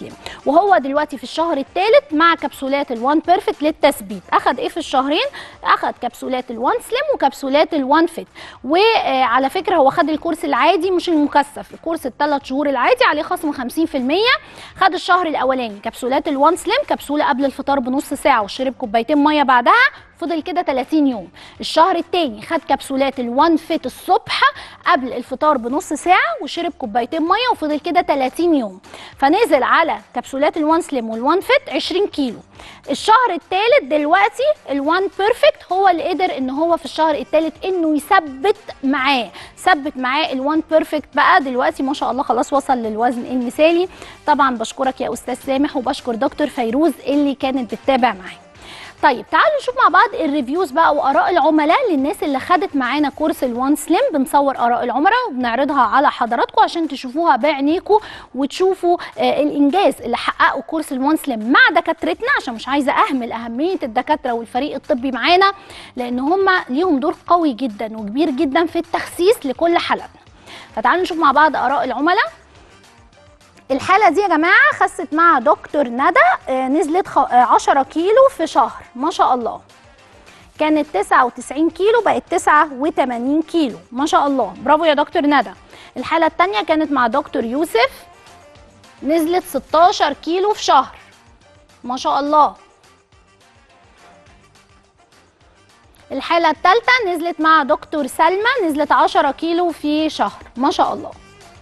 وهو دلوقتي في الشهر الثالث مع كبسولات الوان بيرفكت للتثبيت. اخد ايه في الشهرين؟ اخد كبسولات الوان سليم وكبسولات الوان فيت. وعلى فكره هو خد الكورس العادي مش المكثف، الكورس ال3 شهور العادي عليه خصم 50%. خد الشهر الاولاني كبسولات الوان سليم، كبسوله قبل الفطار بنص ساعه وشرب كوبايتين ميه بعدها، فضل كده 30 يوم. الشهر الثاني خد كبسولات الوان فيت الصبح قبل الفطار بنص ساعه وشرب كوبايتين ميه وفضل كده 30 يوم، فنزل على كبسولات الوان سليم والوان فيت 20 كيلو. الشهر الثالث دلوقتي الوان بيرفكت هو اللي قدر ان هو في الشهر الثالث انه يثبت معاه الوان بيرفكت بقى دلوقتي ما شاء الله خلاص وصل للوزن المثالي. طبعا بشكرك يا استاذ سامح وبشكر دكتور فيروز اللي كانت بتتابع معايا. طيب تعالوا نشوف مع بعض الريفيوز بقى واراء العملاء للناس اللي خدت معانا كورس الوان سليم. بنصور اراء العملاء وبنعرضها على حضراتكم عشان تشوفوها بعينيكم وتشوفوا الانجاز اللي حققه كورس الوان سليم مع دكاترتنا، عشان مش عايزه اهمل اهميه الدكاتره والفريق الطبي معانا لان هم ليهم دور قوي جدا وكبير جدا في التخسيس لكل حالاتنا. فتعالوا نشوف مع بعض اراء العملاء. الحالة دي يا جماعة خست مع دكتور ندى، نزلت 10 كيلو في شهر ما شاء الله. كانت 99 كيلو بقت 89 كيلو ما شاء الله، برافو يا دكتور ندى. الحالة التانية كانت مع دكتور يوسف، نزلت 16 كيلو في شهر ما شاء الله. الحالة التالتة نزلت مع دكتور سلمى، نزلت 10 كيلو في شهر ما شاء الله.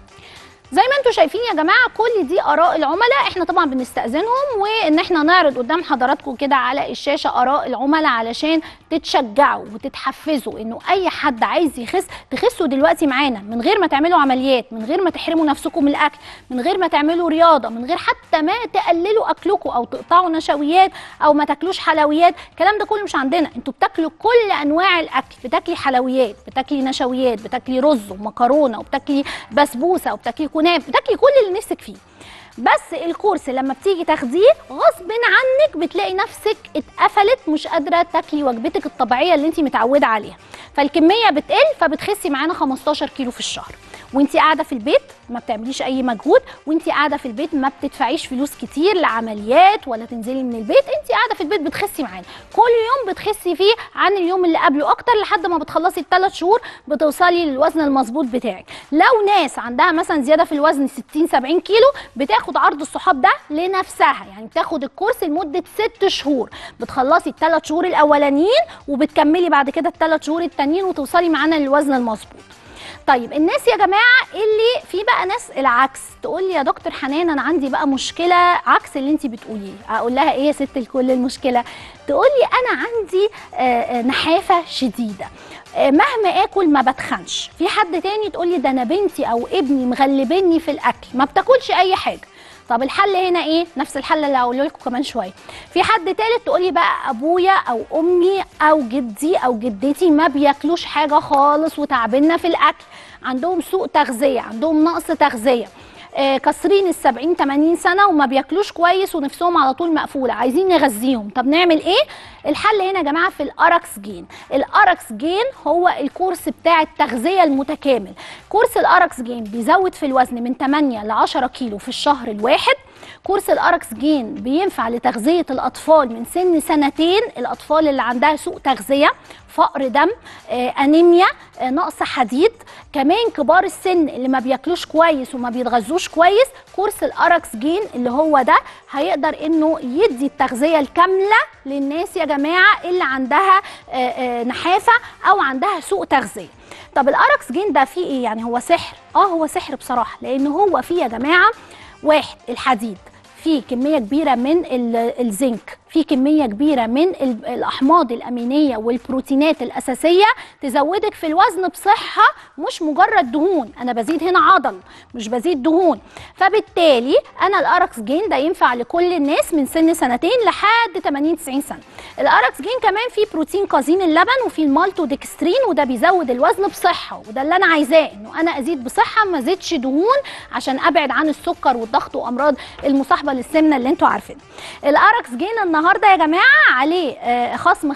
زي ما انتم شايفين يا جماعه كل دي اراء العملاء، احنا طبعا بنستاذنهم وان احنا نعرض قدام حضراتكم كده على الشاشه اراء العملاء علشان تتشجعوا وتتحفزوا انه اي حد عايز يخس تخسوا دلوقتي معانا من غير ما تعملوا عمليات، من غير ما تحرموا نفسكم من الاكل، من غير ما تعملوا رياضه، من غير حتى ما تقللوا اكلكم او تقطعوا نشويات او ما تاكلوش حلويات. الكلام ده كله مش عندنا، انتوا بتاكلوا كل انواع الاكل، بتاكلي حلويات، بتاكلي نشويات، بتاكلي رز ومكرونه وبتاكلي بسبوسه وبتاكلي بتاكلي كل اللي نفسك فيه. بس الكورس لما بتيجي تاخديه غصب عنك بتلاقي نفسك اتقفلت، مش قادره تاكلي وجبتك الطبيعيه اللي انت متعوده عليها، فالكميه بتقل فبتخسي معانا 15 كيلو في الشهر وانت قاعده في البيت ما بتعمليش اي مجهود، وانت قاعده في البيت ما بتدفعيش فلوس كتير لعمليات ولا تنزلي من البيت، انت قاعده في البيت بتخسي معانا كل يوم، بتخسي فيه عن اليوم اللي قبله اكتر لحد ما بتخلصي ال3 شهور بتوصلي للوزن المظبوط بتاعك. لو ناس عندها مثلا زياده في الوزن 60 70 كيلو بتاخد عرض الصحاب ده لنفسها، يعني بتاخد الكورس لمده 6 شهور، بتخلصي ال3 شهور الاولانيين وبتكملي بعد كده ال3 شهور التانيين وتوصلي معانا للوزن المظبوط. طيب الناس يا جماعه اللي في بقى ناس العكس تقول لي يا دكتور حنان انا عندي بقى مشكله عكس اللي انت بتقوليه، اقول لها ايه يا ست الكل المشكله؟ تقول لي انا عندي نحافه شديده، مهما اكل ما بتخنش. في حد تاني تقول لي ده انا بنتي او ابني مغلبني في الاكل ما بتاكلش اي حاجه. طب الحل هنا ايه؟ نفس الحل اللي هقوله لكم كمان شويه. في حد تالت تقولي بقى ابويا او امي او جدي او جدتي ما بياكلوش حاجه خالص وتعبنا في الاكل، عندهم سوء تغذيه، عندهم نقص تغذيه، كسرين ال70 80 سنه وما بياكلوش كويس ونفسهم على طول مقفوله، عايزين نغذيهم. طب نعمل ايه؟ الحل هنا يا جماعه في الاركس جين. الاركس جين هو الكورس بتاع التغذيه المتكامل. كورس الاركس جين بيزود في الوزن من 8 ل 10 كيلو في الشهر الواحد. كورس الاركس جين بينفع لتغذيه الاطفال من سن 2 سنين، الاطفال اللي عندها سوء تغذيه، فقر دم، انيميا، نقص حديد، كمان كبار السن اللي ما بياكلوش كويس وما بيتغذوش كويس. كورس الاركس جين اللي هو ده هيقدر انه يدي التغذيه الكامله للناس يا جماعه اللي عندها نحافه او عندها سوء تغذيه. طب الاركس جين ده فيه ايه؟ يعني هو سحر؟ هو سحر بصراحه، لان هو فيه يا جماعه واحد الحديد، فيه كميه كبيره من الزنك، في كميه كبيره من الاحماض الامينيه والبروتينات الاساسيه تزودك في الوزن بصحه، مش مجرد دهون. انا بزيد هنا عضل مش بزيد دهون، فبالتالي انا الاركس جين ده ينفع لكل الناس من سن 2 لحد 80 90 سنه. الاركس جين كمان فيه بروتين كازين اللبن وفيه المالتودكسترين، وده بيزود الوزن بصحه، وده اللي انا عايزاه، انه انا ازيد بصحه ما ازيدش دهون عشان ابعد عن السكر والضغط وامراض المصاحبه للسمنه اللي انتوا عارفينها. الاركس جين النهارده يا جماعه عليه خصم 50%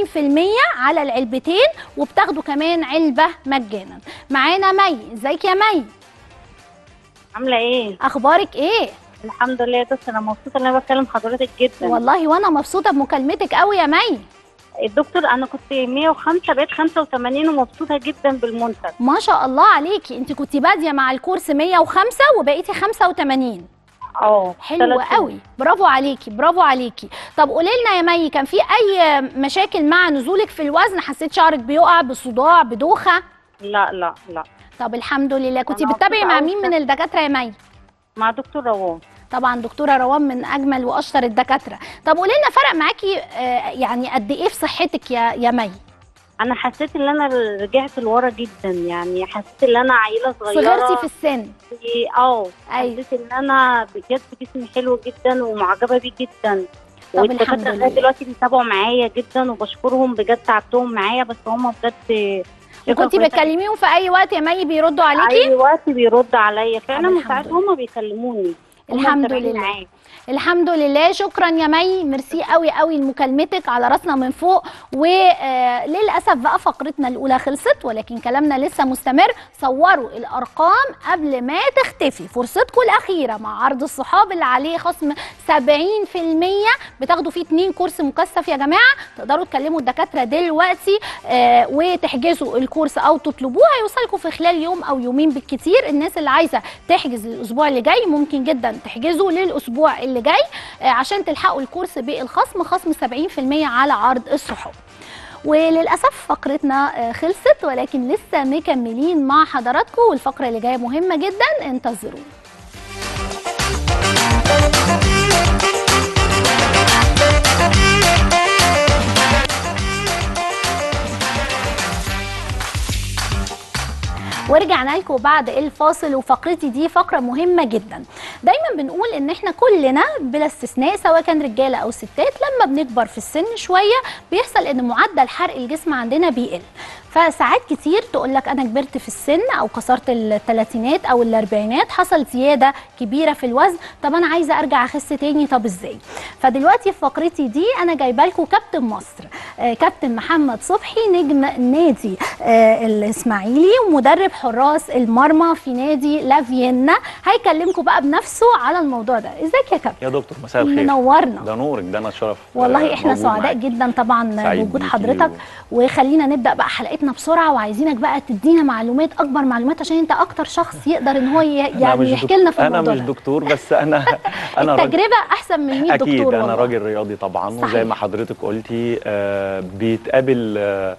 على العلبتين، وبتاخدوا كمان علبه مجانا. معانا مي. ازيك يا مي؟ عامله ايه؟ اخبارك ايه؟ الحمد لله يا دكتور، انا مبسوطه ان انا بكلم حضرتك جدا. والله وانا مبسوطه بمكالمتك قوي يا مي. الدكتور انا كنت 105 بقيت 85 ومبسوطه جدا بالمنتج. ما شاء الله عليكي، انت كنتي باديه مع الكورس 105 وبقيتي 85. حلو قوي، برافو عليكي برافو عليكي. طب قولي لنا يا مي، كان في اي مشاكل مع نزولك في الوزن؟ حسيت شعرك بيقع، بصداع، بدوخه؟ لا لا لا. طب الحمد لله. كنتي بتتابعي مع مين من الدكاتره يا مي؟ مع دكتور روان. طبعا دكتوره روان من اجمل واشطر الدكاتره. طب قولي لنا فرق معاكي يعني قد ايه في صحتك يا مي؟ انا حسيت ان انا رجعت لورا جدا، يعني حسيت ان انا عيله صغيره، صغرتي في السن. حسيت ان انا بجد جسمي حلو جدا ومعجبه بيه جدا. طب الحمد لله. دلوقتي بيتابعوا معايا جدا وبشكرهم بجد، تعبتهم معايا بس هم بجد. وكنتي بتكلميهم في اي وقت يا مي بيردوا عليكي؟ اي وقت بيرد عليا فعلا، وساعات هم بيكلموني. الحمد لله. الحمد لله. شكرا يا مي، ميرسي قوي قوي لمكالمتك، على راسنا من فوق. وللاسف بقى فقرتنا الاولى خلصت، ولكن كلامنا لسه مستمر. صوروا الارقام قبل ما تختفي، فرصتكم الاخيره مع عرض الصحاب اللي عليه خصم 70%، بتاخدوا فيه 2 كورس مكثف يا جماعه. تقدروا تكلموا الدكاتره دلوقتي وتحجزوا الكورس او تطلبوه، هيوصلكم في خلال يوم او يومين بالكتير. الناس اللي عايزه تحجز الاسبوع اللي جاي ممكن جدا تحجزوا للاسبوع اللي جاي عشان تلحقوا الكورس بالخصم، خصم 70% على عرض الصحاب. وللاسف فقرتنا خلصت، ولكن لسه مكملين مع حضراتكم، والفقره اللي جايه مهمه جدا، انتظرونا. ورجعنا لكم بعد الفاصل، وفقرتي دي فقره مهمه جدا. دايما بنقول ان احنا كلنا بلا استثناء سواء كان رجاله او ستات لما بنكبر في السن شويه بيحصل ان معدل حرق الجسم عندنا بيقل. فساعات كتير تقول لك انا كبرت في السن او كسرت الثلاثينات او الاربعينات، حصل زياده كبيره في الوزن، طب انا عايزه ارجع اخس تاني، طب ازاي؟ فدلوقتي في فقرتي دي انا جايبه لكم كابتن مصر، كابتن محمد صبحي، نجم النادي الاسماعيلي ومدرب حراس المرمى في نادي لافيينا، هيكلمكم بقى بنفسه على الموضوع ده. ازيك يا كابتن؟ يا دكتور مساء الخير. منورنا. ده نورك، ده انا شرف والله. احنا سعداء جدا طبعا بوجود حضرتك. وخلينا نبدا بقى حلقتنا بسرعه، وعايزينك بقى تدينا معلومات، اكبر معلومات، عشان انت اكتر شخص يقدر ان هو يعني يحكي لنا في الموضوع ده. انا مش دكتور، بس انا التجربه احسن من 100 دكتور. اكيد والله. انا راجل رياضي طبعا. صحيح. وزي ما حضرتك قلتي بيتقابل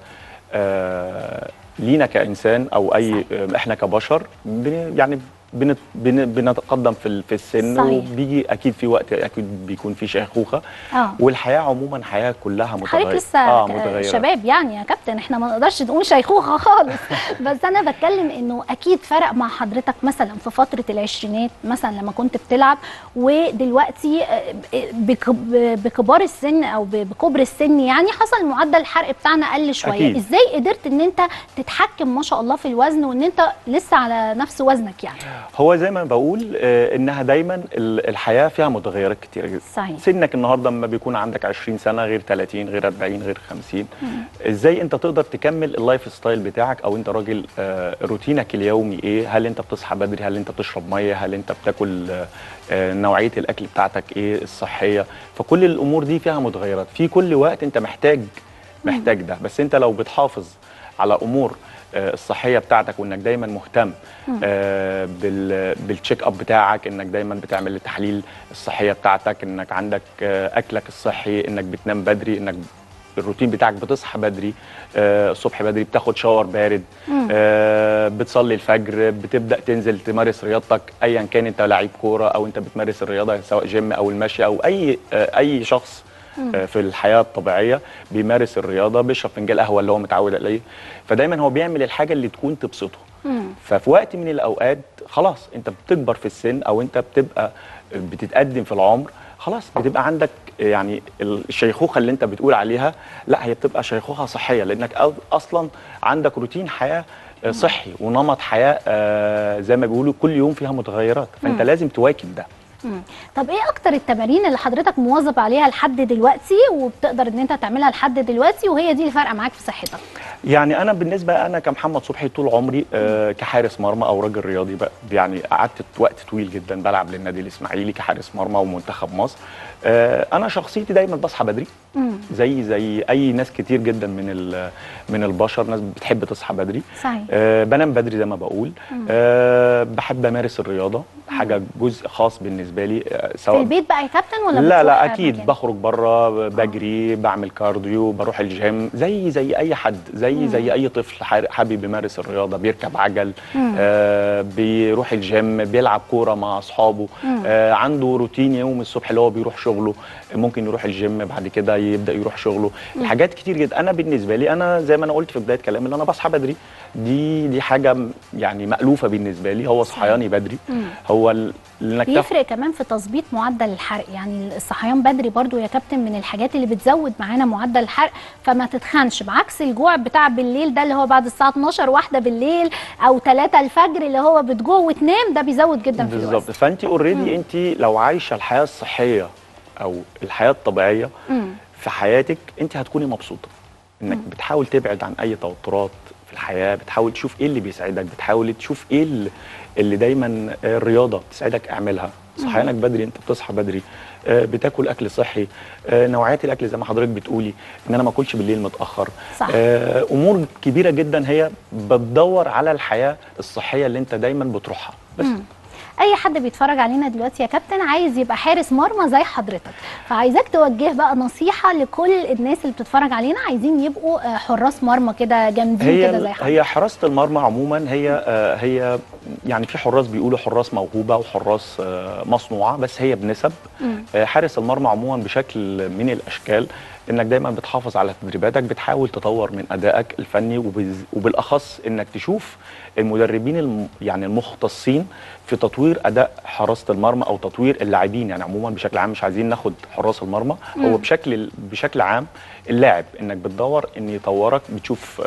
لينا كإنسان أو أي إحنا كبشر يعني بنتقدم في السن. صحيح. وبيجي أكيد في وقت أكيد بيكون في شيخوخة. والحياة عموما حياة كلها متغيرة. حضرتك لسه شباب يعني يا كابتن، احنا ما نقدرش نقول شيخوخة خالص. بس أنا بتكلم إنه أكيد فرق مع حضرتك مثلا في فترة العشرينات مثلا لما كنت بتلعب، ودلوقتي بكبار السن أو بكبر السن يعني حصل معدل الحرق بتاعنا قل شوية. أكيد. إزاي قدرت إن أنت تتحكم ما شاء الله في الوزن وإن أنت لسه على نفس وزنك يعني؟ هو زي ما بقول انها دايما الحياه فيها متغيرات كتير جدا. صحيح. سنك النهارده لما بيكون عندك 20 سنه غير 30 غير 40 غير 50. ازاي انت تقدر تكمل اللايف ستايل بتاعك، او انت راجل روتينك اليومي ايه؟ هل انت بتصحى بدري؟ هل انت بتشرب ميه؟ هل انت بتاكل نوعيه الاكل بتاعتك ايه الصحيه؟ فكل الامور دي فيها متغيرات في كل وقت. انت محتاج ده. بس انت لو بتحافظ على امور الصحيه بتاعتك، وانك دايما مهتم بالتشيك اب بتاعك، انك دايما بتعمل التحاليل الصحيه بتاعتك، انك عندك اكلك الصحي، انك بتنام بدري، انك الروتين بتاعك بتصحى بدري الصبح بدري، بتاخد شاور بارد، بتصلي الفجر، بتبدا تنزل تمارس رياضتك ايا كان، انت لعيب كوره او انت بتمارس الرياضه سواء جيم او المشي او اي شخص في الحياه الطبيعيه بيمارس الرياضه، بيشرب فنجان قهوه اللي هو متعود عليه. فدايما هو بيعمل الحاجه اللي تكون تبسطه. ففي وقت من الاوقات خلاص انت بتكبر في السن او انت بتبقى بتتقدم في العمر، خلاص بتبقى عندك يعني الشيخوخه اللي انت بتقول عليها، لا هي بتبقى شيخوخه صحيه، لانك اصلا عندك روتين حياه صحي ونمط حياه زي ما بيقولوا كل يوم فيها متغيرات، فانت لازم تواكب ده. طب ايه اكتر التمارين اللي حضرتك مواظب عليها لحد دلوقتي وبتقدر ان انت تعملها لحد دلوقتي وهي دي اللي فارقه معاك في صحتك؟ يعني انا بالنسبه انا كمحمد صبحي طول عمري كحارس مرمى او راجل رياضي بقى، يعني قعدت وقت طويل جدا بلعب للنادي الاسماعيلي كحارس مرمى ومنتخب مصر. انا شخصيتي دايما بصحى بدري زي اي ناس كتير جدا من البشر، ناس بتحب تصحى بدري. صحيح. بنام بدري زي ما بقول. بحب امارس الرياضه، حاجه جزء خاص بالنسبه لي. سواء في البيت بقى يا كابتن ولا لا اكيد بخرج بره، بجري، بعمل كارديو، بروح الجيم زي اي حد، زي اي طفل حابب يمارس الرياضه، بيركب عجل، بيروح الجيم، بيلعب كوره مع اصحابه، عنده روتين يوم الصبح اللي هو بيروح شغله، ممكن يروح الجيم بعد كده يبدا يروح شغله. الحاجات كتير جدا. انا بالنسبه لي انا زي ما انا قلت في بدايه كلامي اللي انا بصحى بدري، دي حاجه يعني مألوفه بالنسبه لي، هو صحياني بدري. هو بيفرق كمان في تظبيط معدل الحرق، يعني الصحيان بدري برضو يا كابتن من الحاجات اللي بتزود معانا معدل الحرق، فما تتخنش بعكس الجوع بتاع بالليل ده اللي هو بعد الساعه 12 واحده بالليل او 3 الفجر اللي هو بتجوع وتنام، ده بيزود جدا في الوزن. بالظبط. فانت اوريدي انت لو عايشه الحياه الصحيه او الحياه الطبيعيه في حياتك، انت هتكوني مبسوطه انك بتحاول تبعد عن اي توترات في الحياه، بتحاول تشوف ايه اللي بيسعدك، بتحاول تشوف ايه اللي دايما الرياضه بتساعدك اعملها. صحيانك بدري، انت بتصحى بدري، بتاكل اكل صحي، نوعيات الاكل زي ما حضرتك بتقولي ان انا ما اكلش بالليل متاخر. صح. امور كبيره جدا هي بتدور على الحياه الصحيه اللي انت دايما بتروحها. بس اي حد بيتفرج علينا دلوقتي يا كابتن عايز يبقى حارس مرمى زي حضرتك، فعايزاك توجه بقى نصيحه لكل الناس اللي بتتفرج علينا عايزين يبقوا حراس مرمى كده جامدين كده زي حضرتك. هي حراسه المرمى عموما هي يعني في حراس بيقولوا حراس موهوبه وحراس مصنوعه، بس هي بنسب. حارس المرمى عموما بشكل من الاشكال انك دايما بتحافظ على تدريباتك، بتحاول تطور من ادائك الفني، وبالاخص انك تشوف المدربين يعني المختصين في تطوير اداء حراسه المرمى او تطوير اللاعبين. يعني عموما بشكل عام مش عايزين ناخد حراس المرمى، هو بشكل عام اللاعب انك بتدور ان يطورك، بتشوف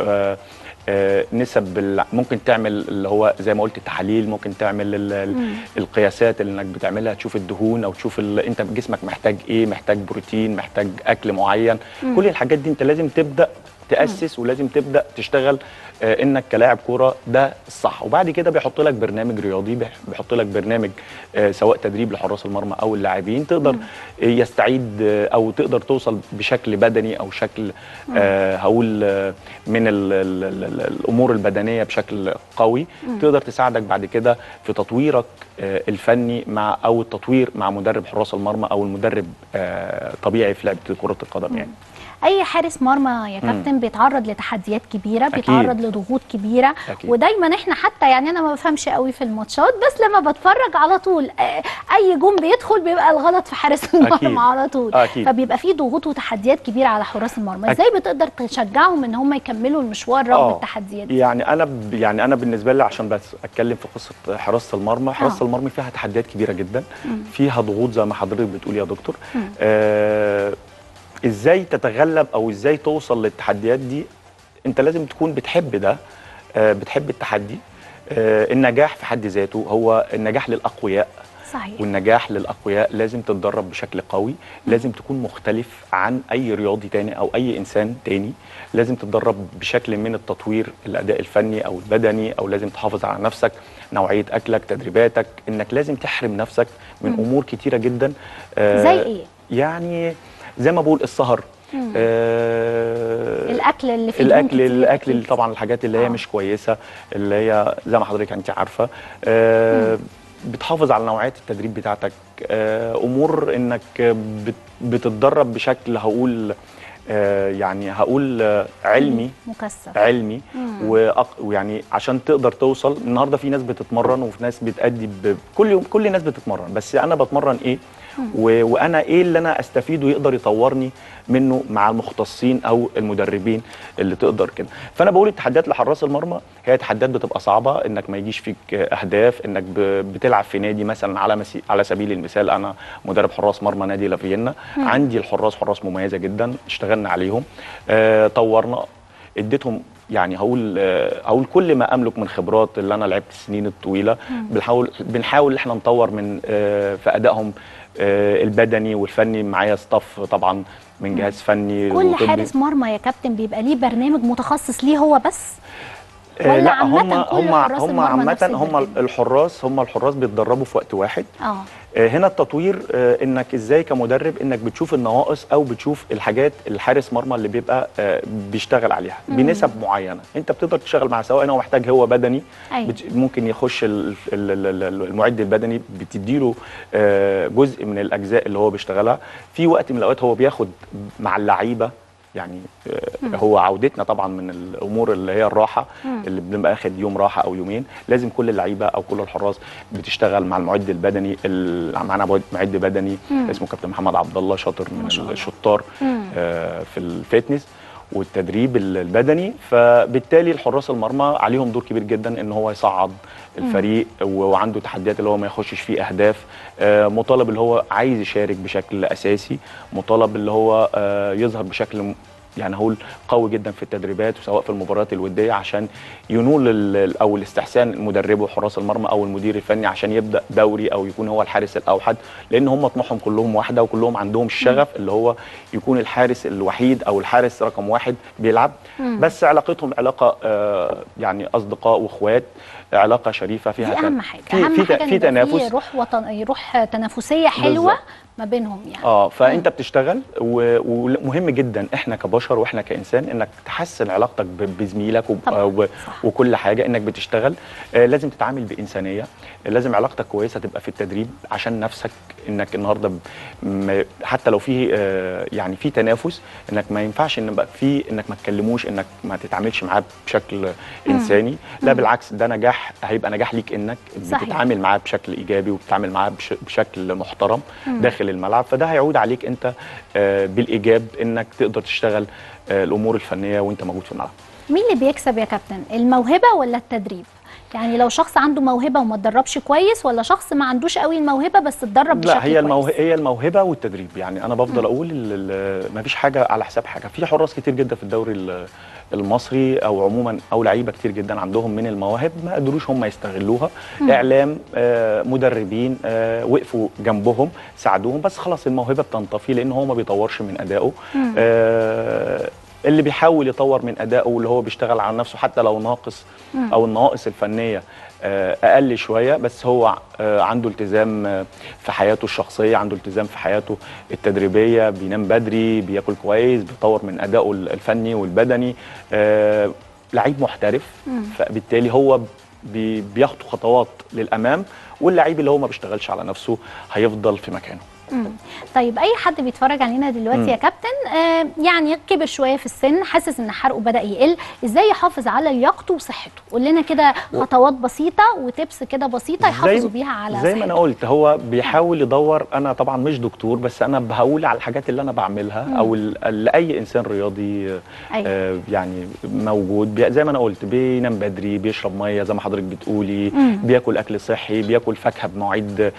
نسب ممكن تعمل اللي هو زي ما قلت التحاليل، ممكن تعمل القياسات اللي انك بتعملها، تشوف الدهون او تشوف انت جسمك محتاج ايه، محتاج بروتين، محتاج اكل معين. كل الحاجات دي انت لازم تبدا تاسس ولازم تبدا تشتغل انك كلاعب كوره ده الصح. وبعد كده بيحط لك برنامج رياضي، بيحط لك برنامج سواء تدريب لحراس المرمى او اللاعبين، تقدر يستعيد او تقدر توصل بشكل بدني او شكل هقول من الامور البدنيه بشكل قوي، تقدر تساعدك بعد كده في تطويرك الفني او التطوير مع مدرب حراس المرمى او المدرب طبيعي في لعبه كره القدم. يعني اي حارس مرمى يا كابتن بيتعرض لتحديات كبيره، بيتعرض لضغوط كبيره. ودايما احنا حتى يعني انا ما بفهمش قوي في الماتشات، بس لما بتفرج على طول اي جون بيدخل بيبقى الغلط في حارس المرمى على طول. فبيبقى في ضغوط وتحديات كبيره على حراس المرمى. ازاي بتقدر تشجعهم ان هم يكملوا المشوار رغم التحديات دي؟ يعني انا بالنسبه لي عشان بس اتكلم في قصه حراسه المرمى، حراسه المرمى فيها تحديات كبيره جدا، فيها ضغوط زي ما حضرتك بتقول يا دكتور. ازاي تتغلب او ازاي توصل للتحديات دي؟ انت لازم تكون بتحب ده، بتحب التحدي. النجاح في حد ذاته هو النجاح للاقوياء. صحيح. والنجاح للاقوياء لازم تتدرب بشكل قوي، لازم تكون مختلف عن اي رياضي تاني او اي انسان تاني، لازم تتدرب بشكل من التطوير الاداء الفني او البدني، او لازم تحافظ على نفسك، نوعيه اكلك، تدريباتك، انك لازم تحرم نفسك من امور كتيره جدا. زي ايه؟ يعني زي ما بقول السهر، الاكل اللي فيه الاكل اللي طبعا الحاجات اللي هي مش كويسه، اللي هي زي ما حضرتك انت عارفه. بتحافظ على نوعيه التدريب بتاعتك، امور انك بتتدرب بشكل هقول علمي مكثف، علمي. ويعني عشان تقدر توصل. النهارده في ناس بتتمرن وفي ناس بتأدي كل يوم، كل الناس بتتمرن، بس انا بتمرن ايه وانا ايه اللي انا استفيده يقدر يطورني منه مع المختصين او المدربين اللي تقدر كده. فانا بقول التحديات لحراس المرمى هي تحديات بتبقى صعبه، انك ما يجيش فيك اهداف، انك بتلعب في نادي مثلا على سبيل المثال انا مدرب حراس مرمى نادي لافيينا، عندي حراس مميزه جدا، اشتغلنا عليهم، طورنا، اديتهم يعني هقول كل ما املك من خبرات اللي انا لعبت السنين الطويله. بنحاول ان احنا نطور من في ادائهم البدني والفني. معايا ستاف طبعا من جهاز فني كل حارس مرمى يا كابتن بيبقى ليه برنامج متخصص ليه هو بس؟ ولا لا، هم عامة هم الحراس بيتدربوا في وقت واحد. هنا التطوير انك ازاي كمدرب انك بتشوف النواقص او بتشوف الحاجات الحارس مرمى اللي بيبقى بيشتغل عليها بنسب معينه. انت بتقدر تشتغل مع سواء هو محتاج هو بدني. أيوة. ممكن يخش المعد البدني بتديله جزء من الاجزاء اللي هو بيشتغلها. في وقت من الاوقات هو بياخد مع اللعيبه يعني هو عودتنا طبعا من الامور اللي هي الراحه اللي بنبقى اخد يوم راحه او يومين. لازم كل اللعيبه او كل الحراس بتشتغل مع المعد البدني. معانا معد بدني اسمه كابتن محمد عبد الله، شاطر من الشطار في الفتنس والتدريب البدني. فبالتالي الحراس المرمى عليهم دور كبير جدا ان هو يصعد الفريق وعنده تحديات اللي هو ما يخشش فيه اهداف. مطالب اللي هو عايز يشارك بشكل اساسي، مطالب اللي هو يظهر بشكل يعني هقول قوي جدا في التدريبات وسواء في المباريات الوديه عشان ينول او الاستحسان المدرب وحراس المرمى او المدير الفني عشان يبدا دوري او يكون هو الحارس الاوحد. لان هم طموحهم كلهم واحده وكلهم عندهم الشغف اللي هو يكون الحارس الوحيد او الحارس رقم واحد بيلعب. بس علاقتهم علاقه يعني اصدقاء واخوات، علاقه شريفه فيها اهم حاجه في تنافس، روح تنافسيه حلوه بالزبط. ما بينهم يعني فانت بتشتغل ومهم جدا احنا كبشر واحنا كانسان انك تحسن علاقتك بزميلك وكل حاجه انك بتشتغل. لازم تتعامل بانسانيه، لازم علاقتك كويسه تبقى في التدريب عشان نفسك. انك النهارده حتى لو في يعني في تنافس انك ما ينفعش ان انك ما تكلموش، انك ما تتعاملش معاه بشكل انساني. لا بالعكس، ده نجاح، هيبقى نجاح ليك انك بتتعامل معاه بشكل ايجابي وبتتعامل معاه بشكل محترم داخل الملعب. فده هيعود عليك انت بالايجاب انك تقدر تشتغل الامور الفنيه وانت موجود في الملعب. مين اللي بيكسب يا كابتن، الموهبه ولا التدريب؟ يعني لو شخص عنده موهبه وما اتدربش كويس، ولا شخص ما عندوش قوي الموهبه بس اتدرب بشكل كويس؟ لا، هي الموهبه والتدريب. يعني انا بفضل اقول ما فيش حاجه على حساب حاجه. في حراس كتير جدا في الدوري المصري او عموما او لعيبه كتير جدا عندهم من المواهب ما قدروش هم يستغلوها. اعلام، مدربين وقفوا جنبهم ساعدوهم، بس خلاص الموهبه بتنطفي لان هو ما بيطورش من ادائه. اللي بيحاول يطور من ادائه واللي هو بيشتغل على نفسه حتى لو ناقص او النواقص الفنيه اقل شويه، بس هو عنده التزام في حياته الشخصيه، عنده التزام في حياته التدريبيه، بينام بدري، بياكل كويس، بيطور من ادائه الفني والبدني، لعيب محترف. فبالتالي هو بياخد خطوات للامام. واللعيب اللي هو ما بيشتغلش على نفسه هيفضل في مكانه. طيب اي حد بيتفرج علينا دلوقتي يا كابتن يعني كبر شويه في السن، حاسس ان حرقه بدا يقل، ازاي يحافظ على لياقته وصحته؟ قول لنا كده خطوات بسيطه وتبس كده بسيطه يحافظوا بيها على زي ما انا قلت. هو بيحاول يدور. انا طبعا مش دكتور، بس انا بقول على الحاجات اللي انا بعملها او لاي انسان رياضي يعني موجود. زي ما انا قلت، بينام بدري، بيشرب ميه زي ما حضرتك بتقولي، بياكل اكل صحي، بياكل فاكهه بمواعيد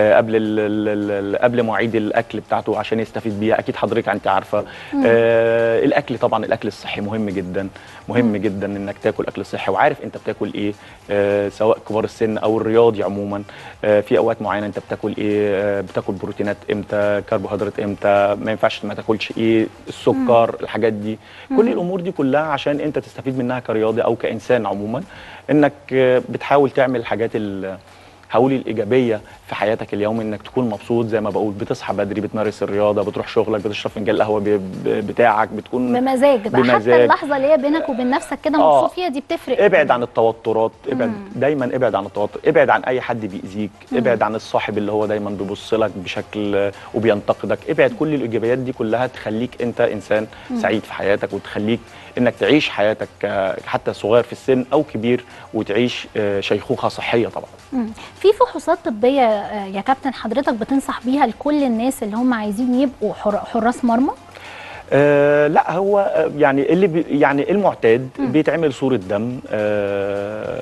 قبل مواعيد الاكل بتاعته عشان يستفيد بيها. اكيد حضرتك انت عارفه. الاكل طبعا، الاكل الصحي مهم جدا، مهم جدا انك تاكل اكل صحي وعارف انت بتاكل ايه. سواء كبار السن او الرياضي عموما، في اوقات معينه انت بتاكل ايه، بتاكل بروتينات امتى، كربوهيدرات امتى، ما ينفعش ما تاكلش ايه، السكر، الحاجات دي. كل الامور دي كلها عشان انت تستفيد منها كرياضي او كانسان عموما، انك بتحاول تعمل الحاجات هقول الايجابيه في حياتك اليوم، انك تكون مبسوط زي ما بقول، بتصحى بدري، بتمارس الرياضه، بتروح شغلك، بتشرب فنجان القهوه بتاعك، بتكون بمزاج بقى. حتى اللحظه اللي هي بينك وبين نفسك كده مبسوط فيها دي بتفرق. ابعد عن التوترات، دايما ابعد عن التوتر، ابعد عن اي حد بيأذيك، ابعد عن الصاحب اللي هو دايما بيبص لك بشكل وبينتقدك. ابعد. كل الايجابيات دي كلها تخليك انت انسان سعيد في حياتك، وتخليك انك تعيش حياتك حتى صغير في السن او كبير، وتعيش شيخوخه صحيه طبعا. في فحوصات طبيه يا كابتن حضرتك بتنصح بيها لكل الناس اللي هم عايزين يبقوا حراس مرمى؟ لا، هو يعني يعني المعتاد بيتعمل صورة دم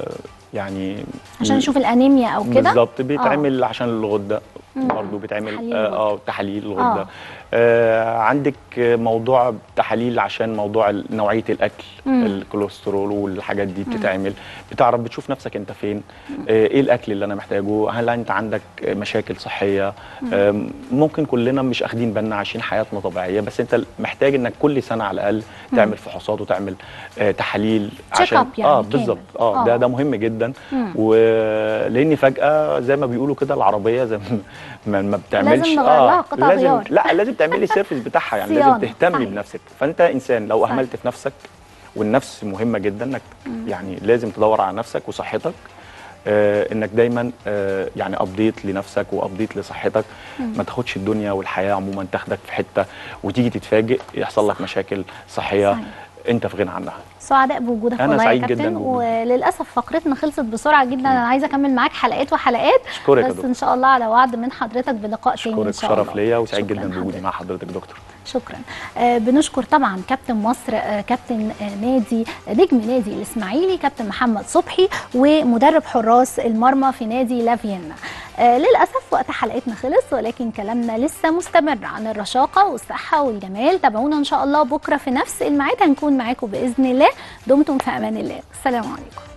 يعني عشان نشوف الانيميا او كده. بالظبط، بيتعمل عشان الغده برضه، بيتعمل تحاليل الغده. عندك موضوع تحاليل عشان موضوع نوعيه الاكل، الكوليسترول والحاجات دي بتتعمل، بتعرف بتشوف نفسك انت فين، ايه الاكل اللي انا محتاجه، هل انت عندك مشاكل صحيه. ممكن كلنا مش اخدين بالنا، عايشين حياتنا طبيعيه، بس انت محتاج انك كل سنه على الاقل تعمل فحوصات وتعمل تحاليل عشان يعني بالظبط. ده مهم جدا. ولان فجاه زي ما بيقولوا كده العربيه زي ما بتعملش لازم نغير لها قطع غيار. لا لازم تعملي السيرفيس بتاعها، يعني لازم تهتمي بنفسك. فانت انسان لو اهملت في نفسك، والنفس مهمه جدا، انك يعني لازم تدور على نفسك وصحتك، انك دايما يعني ابديت لنفسك وابديت لصحتك. ما تاخدش الدنيا والحياه عموما تاخدك في حته وتيجي تتفاجئ يحصل لك مشاكل صحيه انت في غنى عنها. سعداء بوجودك والله يا كابتن، وللاسف فقرتنا خلصت بسرعه جدا. انا عايزه اكمل معاك حلقات وحلقات، بس ان شاء الله على وعد من حضرتك بلقاء تاني ان شاء الله. شرف ليا وسعيد جدا بوجودي مع حضرتك دكتور. شكرا. بنشكر طبعا كابتن مصر، كابتن نجم نادي الاسماعيلي كابتن محمد صبحي، ومدرب حراس المرمى في نادي لافيينا. للاسف وقت حلقتنا خلص، ولكن كلامنا لسه مستمر عن الرشاقه والصحه والجمال. تابعونا ان شاء الله بكره في نفس الميعاد، هنكون معاكم باذن الله. دمتم في امان الله. السلام عليكم.